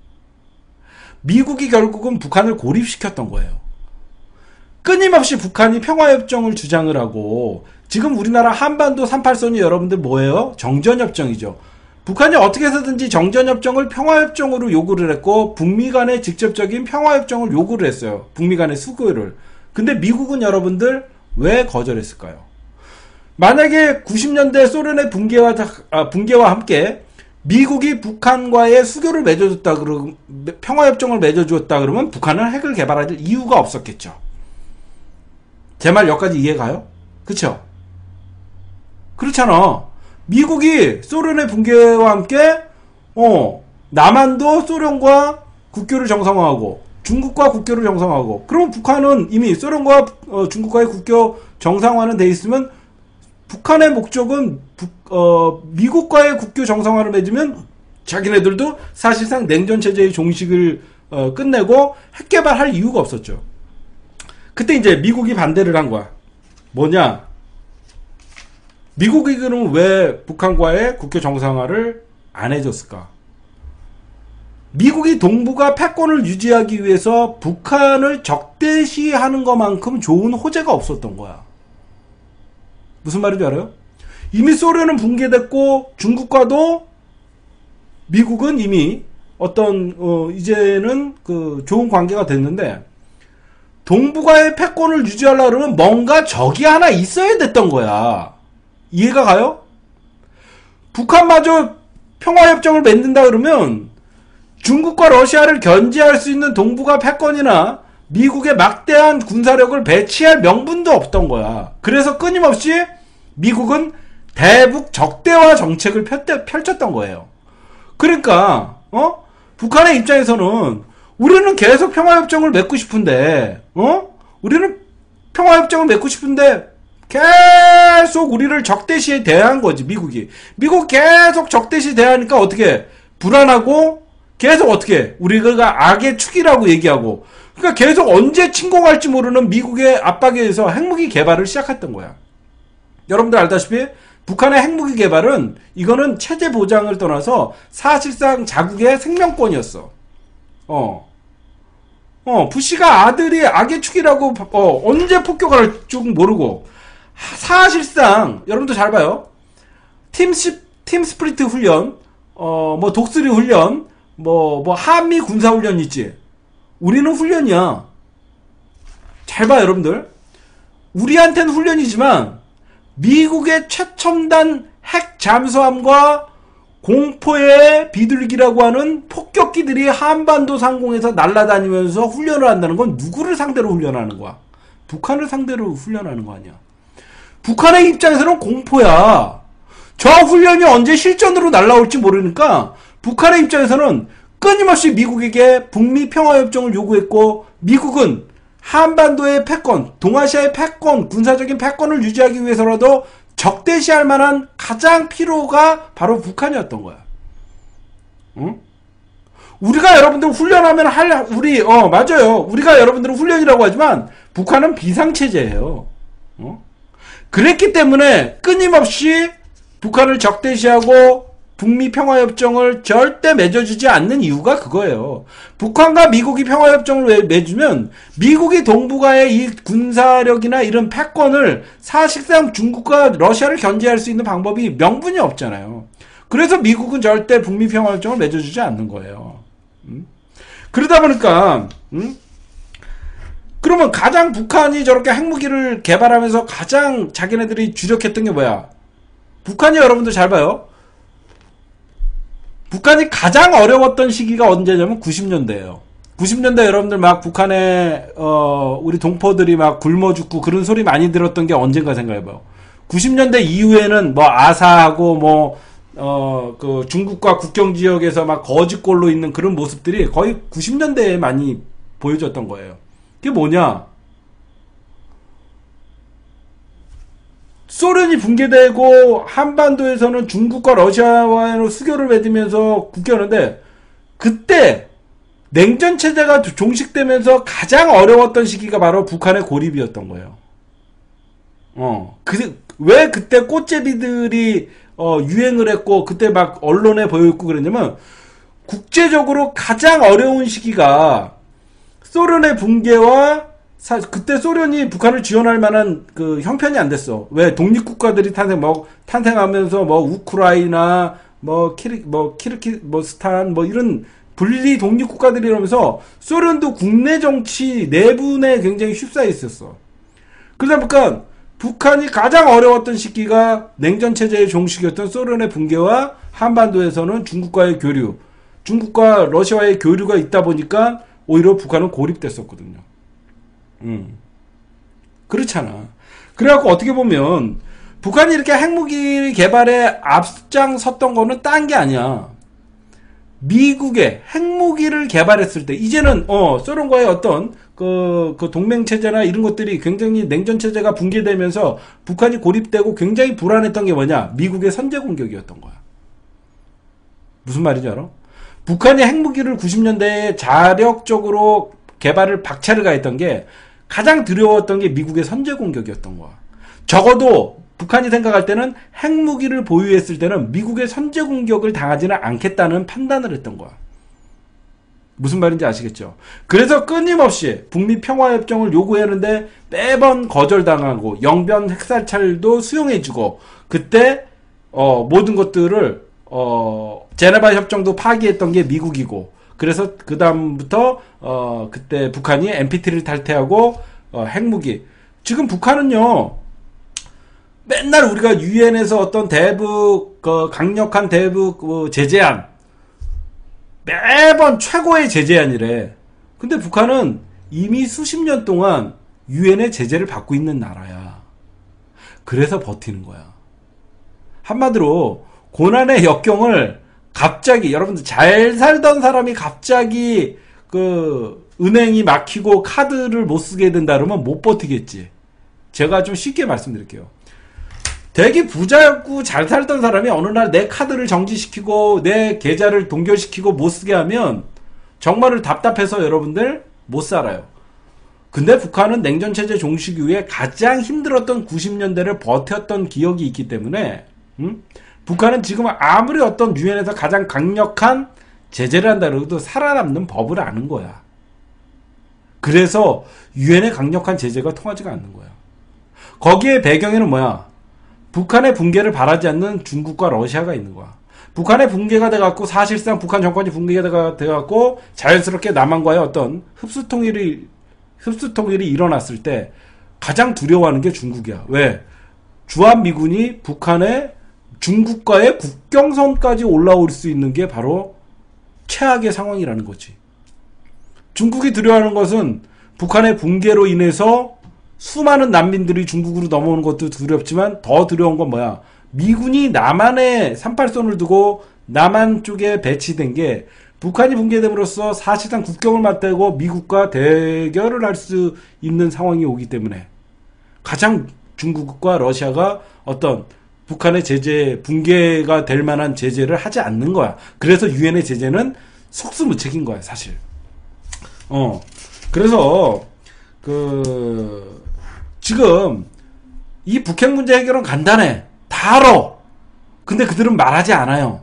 미국이 결국은 북한을 고립시켰던 거예요. 끊임없이 북한이 평화협정을 주장을 하고 지금 우리나라 한반도 38선이 여러분들 뭐예요? 정전협정이죠. 북한이 어떻게 해서든지 정전협정을 평화협정으로 요구를 했고 북미 간의 직접적인 평화협정을 요구를 했어요. 북미 간의 수교를. 근데 미국은 여러분들 왜 거절했을까요? 만약에 90년대 소련의 붕괴와 함께 미국이 북한과의 수교를 맺어줬다 그러면 평화협정을 맺어주었다 그러면 북한은 핵을 개발할 이유가 없었겠죠. 제 말 여기까지 이해가요? 그쵸? 그렇잖아. 미국이 소련의 붕괴와 함께 남한도 소련과 국교를 정상화하고 중국과 국교를 정상화하고 그럼 북한은 이미 소련과 중국과의 국교 정상화는 돼 있으면 북한의 목적은 미국과의 국교 정상화를 맺으면 자기네들도 사실상 냉전체제의 종식을 끝내고 핵 개발할 이유가 없었죠. 그때 이제 미국이 반대를 한 거야. 뭐냐? 미국이 그럼 왜 북한과의 국교 정상화를 안 해줬을까? 미국이 동북아 패권을 유지하기 위해서 북한을 적대시하는 것만큼 좋은 호재가 없었던 거야. 무슨 말인지 알아요? 이미 소련은 붕괴됐고 중국과도 미국은 이미 이제는 좋은 관계가 됐는데 동북아의 패권을 유지하려고 그러면 뭔가 적이 하나 있어야 됐던 거야. 이해가 가요? 북한마저 평화협정을 맺는다 그러면 중국과 러시아를 견제할 수 있는 동북아 패권이나 미국의 막대한 군사력을 배치할 명분도 없던 거야. 그래서 끊임없이 미국은 대북 적대화 정책을 펼쳤던 거예요. 그러니까 북한의 입장에서는 우리는 계속 평화협정을 맺고 싶은데 우리는 평화협정을 맺고 싶은데 계속 우리를 적대시에 대한 거지. 미국 계속 적대시 대하니까 어떻게 불안하고 계속 어떻게 우리가 악의 축이라고 얘기하고, 그러니까 계속 언제 침공할지 모르는 미국의 압박에 의해서 핵무기 개발을 시작했던 거야. 여러분들 알다시피 북한의 핵무기 개발은 이거는 체제 보장을 떠나서 사실상 자국의 생명권이었어. 부시가 아들이 악의 축이라고 언제 폭격할 줄 모르고, 사실상 여러분들 잘 봐요. 팀 스프리트 훈련, 뭐 독수리 훈련, 뭐 한미 군사 훈련 있지. 우리는 훈련이야. 잘 봐 여러분들. 우리한테는 훈련이지만 미국의 최첨단 핵 잠수함과 공포의 비둘기라고 하는 폭격기들이 한반도 상공에서 날아다니면서 훈련을 한다는 건 누구를 상대로 훈련하는 거야? 북한을 상대로 훈련하는 거 아니야. 북한의 입장에서는 공포야. 저 훈련이 언제 실전으로 날아올지 모르니까 북한의 입장에서는 끊임없이 미국에게 북미 평화협정을 요구했고, 미국은 한반도의 패권, 동아시아의 패권, 군사적인 패권을 유지하기 위해서라도 적대시할 만한 가장 필요가 바로 북한이었던 거야. 응? 우리가 여러분들 훈련하면 맞아요. 우리가 여러분들은 훈련이라고 하지만 북한은 비상체제예요. 그랬기 때문에 끊임없이 북한을 적대시하고 북미 평화협정을 절대 맺어주지 않는 이유가 그거예요. 북한과 미국이 평화협정을 맺으면 미국이 동북아의 이 군사력이나 이런 패권을 사실상 중국과 러시아를 견제할 수 있는 방법이 명분이 없잖아요. 그래서 미국은 절대 북미 평화협정을 맺어주지 않는 거예요. 그러다 보니까 그러면 가장 북한이 저렇게 핵무기를 개발하면서 가장 자기네들이 주력했던 게 뭐야? 북한이 여러분들 잘 봐요. 북한이 가장 어려웠던 시기가 언제냐면 90년대예요. 90년대 여러분들 막 북한에 우리 동포들이 막 굶어 죽고 그런 소리 많이 들었던 게 언젠가 생각해봐요. 90년대 이후에는 뭐 아사하고 그 중국과 국경 지역에서 막 거짓골로 있는 그런 모습들이 거의 90년대에 많이 보여졌던 거예요. 그게 뭐냐? 소련이 붕괴되고 한반도에서는 중국과 러시아와의 수교를 맺으면서 국교하는데, 그때 냉전 체제가 종식되면서 가장 어려웠던 시기가 바로 북한의 고립이었던 거예요. 왜 그때 꽃제비들이 유행을 했고 그때 막 언론에 보여있고 그랬냐면, 국제적으로 가장 어려운 시기가 소련의 붕괴와 그때 소련이 북한을 지원할 만한 그 형편이 안 됐어. 왜? 독립국가들이 탄생하면서 우크라이나, 스탄, 이런 분리 독립국가들이 이러면서 소련도 국내 정치 내분에 굉장히 휩싸여 있었어. 그러다 보니까 북한이 가장 어려웠던 시기가 냉전체제의 종식이었던 소련의 붕괴와 한반도에서는 중국과의 교류, 중국과 러시아와의 교류가 있다 보니까 오히려 북한은 고립됐었거든요. 그렇잖아. 그래갖고 어떻게 보면 북한이 이렇게 핵무기 개발에 앞장섰던 거는 딴 게 아니야. 미국의 핵무기를 개발했을 때 이제는 소련과의 어떤 그 동맹체제나 이런 것들이 굉장히 냉전체제가 붕괴되면서 북한이 고립되고 굉장히 불안했던 게 뭐냐? 미국의 선제 공격이었던 거야. 무슨 말인지 알아? 북한이 핵무기를 90년대에 자력적으로 개발을 박차를 가했던 게 가장 두려웠던 게 미국의 선제 공격이었던 거야. 적어도 북한이 생각할 때는 핵무기를 보유했을 때는 미국의 선제 공격을 당하지는 않겠다는 판단을 했던 거야. 무슨 말인지 아시겠죠? 그래서 끊임없이 북미 평화협정을 요구했는데 매번 거절당하고 영변 핵살찰도 수용해주고, 그때 모든 것들을 제네바 협정도 파기했던 게 미국이고, 그래서 그 다음부터 그때 북한이 NPT를 탈퇴하고 핵무기. 지금 북한은요, 맨날 우리가 유엔에서 어떤 대북 강력한 대북 제재안, 매번 최고의 제재안이래. 근데 북한은 이미 수십 년 동안 유엔의 제재를 받고 있는 나라야. 그래서 버티는 거야. 한마디로 고난의 역경을 갑자기 여러분들 잘 살던 사람이 갑자기 그 은행이 막히고 카드를 못 쓰게 된다 그러면 못 버티겠지. 제가 좀 쉽게 말씀드릴게요. 되게 부자였고 잘 살던 사람이 어느 날 내 카드를 정지시키고 내 계좌를 동결시키고 못 쓰게 하면 정말로 답답해서 여러분들 못 살아요. 근데 북한은 냉전체제 종식 이후에 가장 힘들었던 90년대를 버텼던 기억이 있기 때문에 북한은 지금 아무리 어떤 유엔에서 가장 강력한 제재를 한다 그래도 살아남는 법을 아는 거야. 그래서 유엔의 강력한 제재가 통하지가 않는 거야. 거기에 배경에는 뭐야? 북한의 붕괴를 바라지 않는 중국과 러시아가 있는 거야. 북한의 붕괴가 돼갖고 사실상 북한 정권이 붕괴가 돼갖고 자연스럽게 남한과의 어떤 흡수 통일이 일어났을 때 가장 두려워하는 게 중국이야. 왜? 주한미군이 북한의 중국과의 국경선까지 올라올 수 있는 게 바로 최악의 상황이라는 거지. 중국이 두려워하는 것은 북한의 붕괴로 인해서 수많은 난민들이 중국으로 넘어오는 것도 두렵지만 더 두려운 건 뭐야? 미군이 남한에 38선을 두고 남한 쪽에 배치된 게 북한이 붕괴됨으로써 사실상 국경을 맞대고 미국과 대결을 할 수 있는 상황이 오기 때문에 가장 중국과 러시아가 어떤 북한의 제재, 붕괴가 될 만한 제재를 하지 않는 거야. 그래서 유엔의 제재는 속수무책인 거야, 사실. 그래서 지금 이 북핵 문제 해결은 간단해. 다 알아. 근데 그들은 말하지 않아요.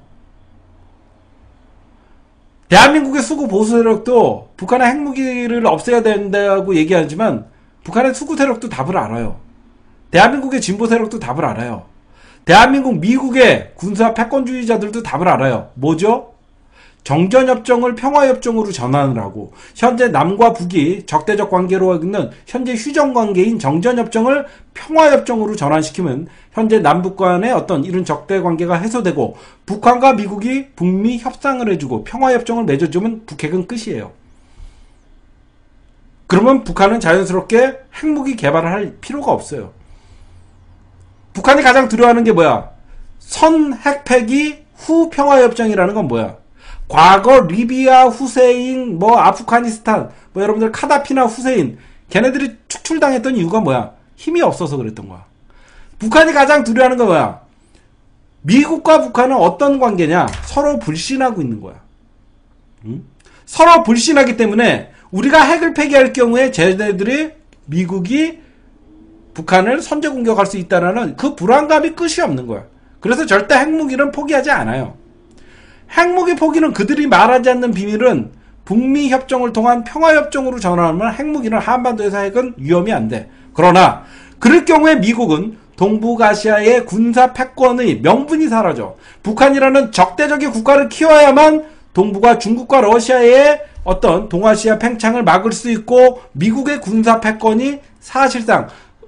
대한민국의 수구 보수 세력도 북한의 핵무기를 없애야 된다고 얘기하지만 북한의 수구 세력도 답을 알아요. 대한민국의 진보 세력도 답을 알아요. 대한민국 미국의 군사 패권주의자들도 답을 알아요. 뭐죠? 정전협정을 평화협정으로 전환을 하고 현재 남과 북이 적대적 관계로 있는 현재 휴전관계인 정전협정을 평화협정으로 전환시키면 현재 남북 간의 어떤 이런 적대관계가 해소되고 북한과 미국이 북미 협상을 해주고 평화협정을 맺어주면 북핵은 끝이에요. 그러면 북한은 자연스럽게 핵무기 개발을 할 필요가 없어요. 북한이 가장 두려워하는 게 뭐야? 선핵폐기 후 평화협정이라는 건 뭐야? 과거 리비아, 후세인, 아프가니스탄, 여러분들 카다피나 후세인, 걔네들이 축출당했던 이유가 뭐야? 힘이 없어서 그랬던 거야. 북한이 가장 두려워하는 건 뭐야? 미국과 북한은 어떤 관계냐? 서로 불신하고 있는 거야. 서로 불신하기 때문에 우리가 핵을 폐기할 경우에 쟤네들이 미국이 북한을 선제 공격할 수 있다는 그 불안감이 끝이 없는 거야. 그래서 절대 핵무기는 포기하지 않아요. 핵무기 포기는 그들이 말하지 않는 비밀은 북미 협정을 통한 평화협정으로 전환하면 핵무기는 한반도에서 핵은 위험이 안 돼. 그러나 그럴 경우에 미국은 동북아시아의 군사 패권의 명분이 사라져. 북한이라는 적대적인 국가를 키워야만 동북아 중국과 러시아의 어떤 동아시아 팽창을 막을 수 있고 미국의 군사 패권이 사실상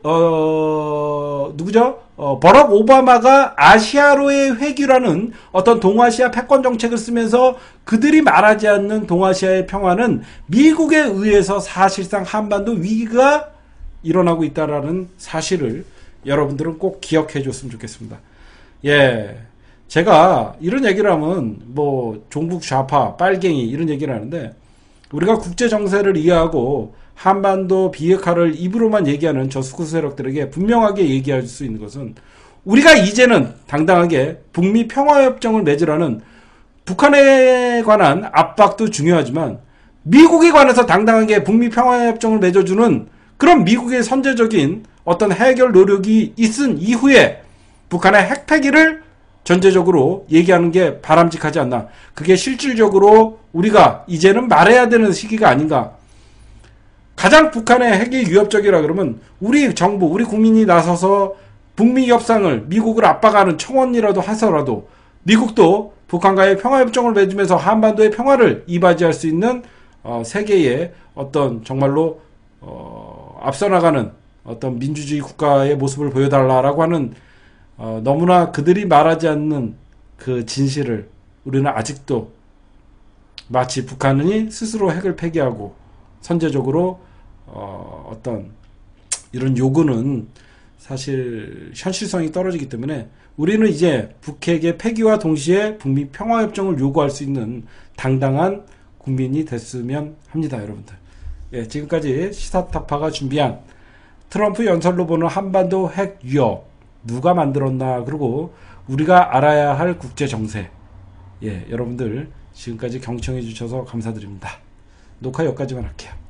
누구죠? 버럭 오바마가 아시아로의 회귀라는 어떤 동아시아 패권 정책을 쓰면서 그들이 말하지 않는 동아시아의 평화는 미국에 의해서 사실상 한반도 위기가 일어나고 있다라는 사실을 여러분들은 꼭 기억해 줬으면 좋겠습니다. 예. 제가 이런 얘기를 하면 종북 좌파, 빨갱이 이런 얘기를 하는데 우리가 국제 정세를 이해하고 한반도 비핵화를 입으로만 얘기하는 저 수구 세력들에게 분명하게 얘기할 수 있는 것은 우리가 이제는 당당하게 북미 평화협정을 맺으라는 북한에 관한 압박도 중요하지만 미국에 관해서 당당하게 북미 평화협정을 맺어주는 그런 미국의 선제적인 어떤 해결 노력이 있은 이후에 북한의 핵폐기를 전제적으로 얘기하는 게 바람직하지 않나. 그게 실질적으로 우리가 이제는 말해야 되는 시기가 아닌가. 가장 북한의 핵이 위협적이라 그러면 우리 정부, 우리 국민이 나서서 북미 협상을 미국을 압박하는 청원이라도 하서라도 미국도 북한과의 평화협정을 맺으면서 한반도의 평화를 이바지할 수 있는 세계의 어떤 정말로 앞서 나가는 어떤 민주주의 국가의 모습을 보여달라라고 하는 너무나 그들이 말하지 않는 그 진실을 우리는 아직도 마치 북한이 스스로 핵을 폐기하고 선제적으로 어떤 이런 요구는 사실 현실성이 떨어지기 때문에 우리는 이제 북핵의 폐기와 동시에 북미 평화협정을 요구할 수 있는 당당한 국민이 됐으면 합니다, 여러분들. 예, 지금까지 시사타파가 준비한 트럼프 연설로 보는 한반도 핵 위협 누가 만들었나, 그리고 우리가 알아야 할 국제 정세. 예, 여러분들 지금까지 경청해 주셔서 감사드립니다. 녹화 여기까지만 할게요.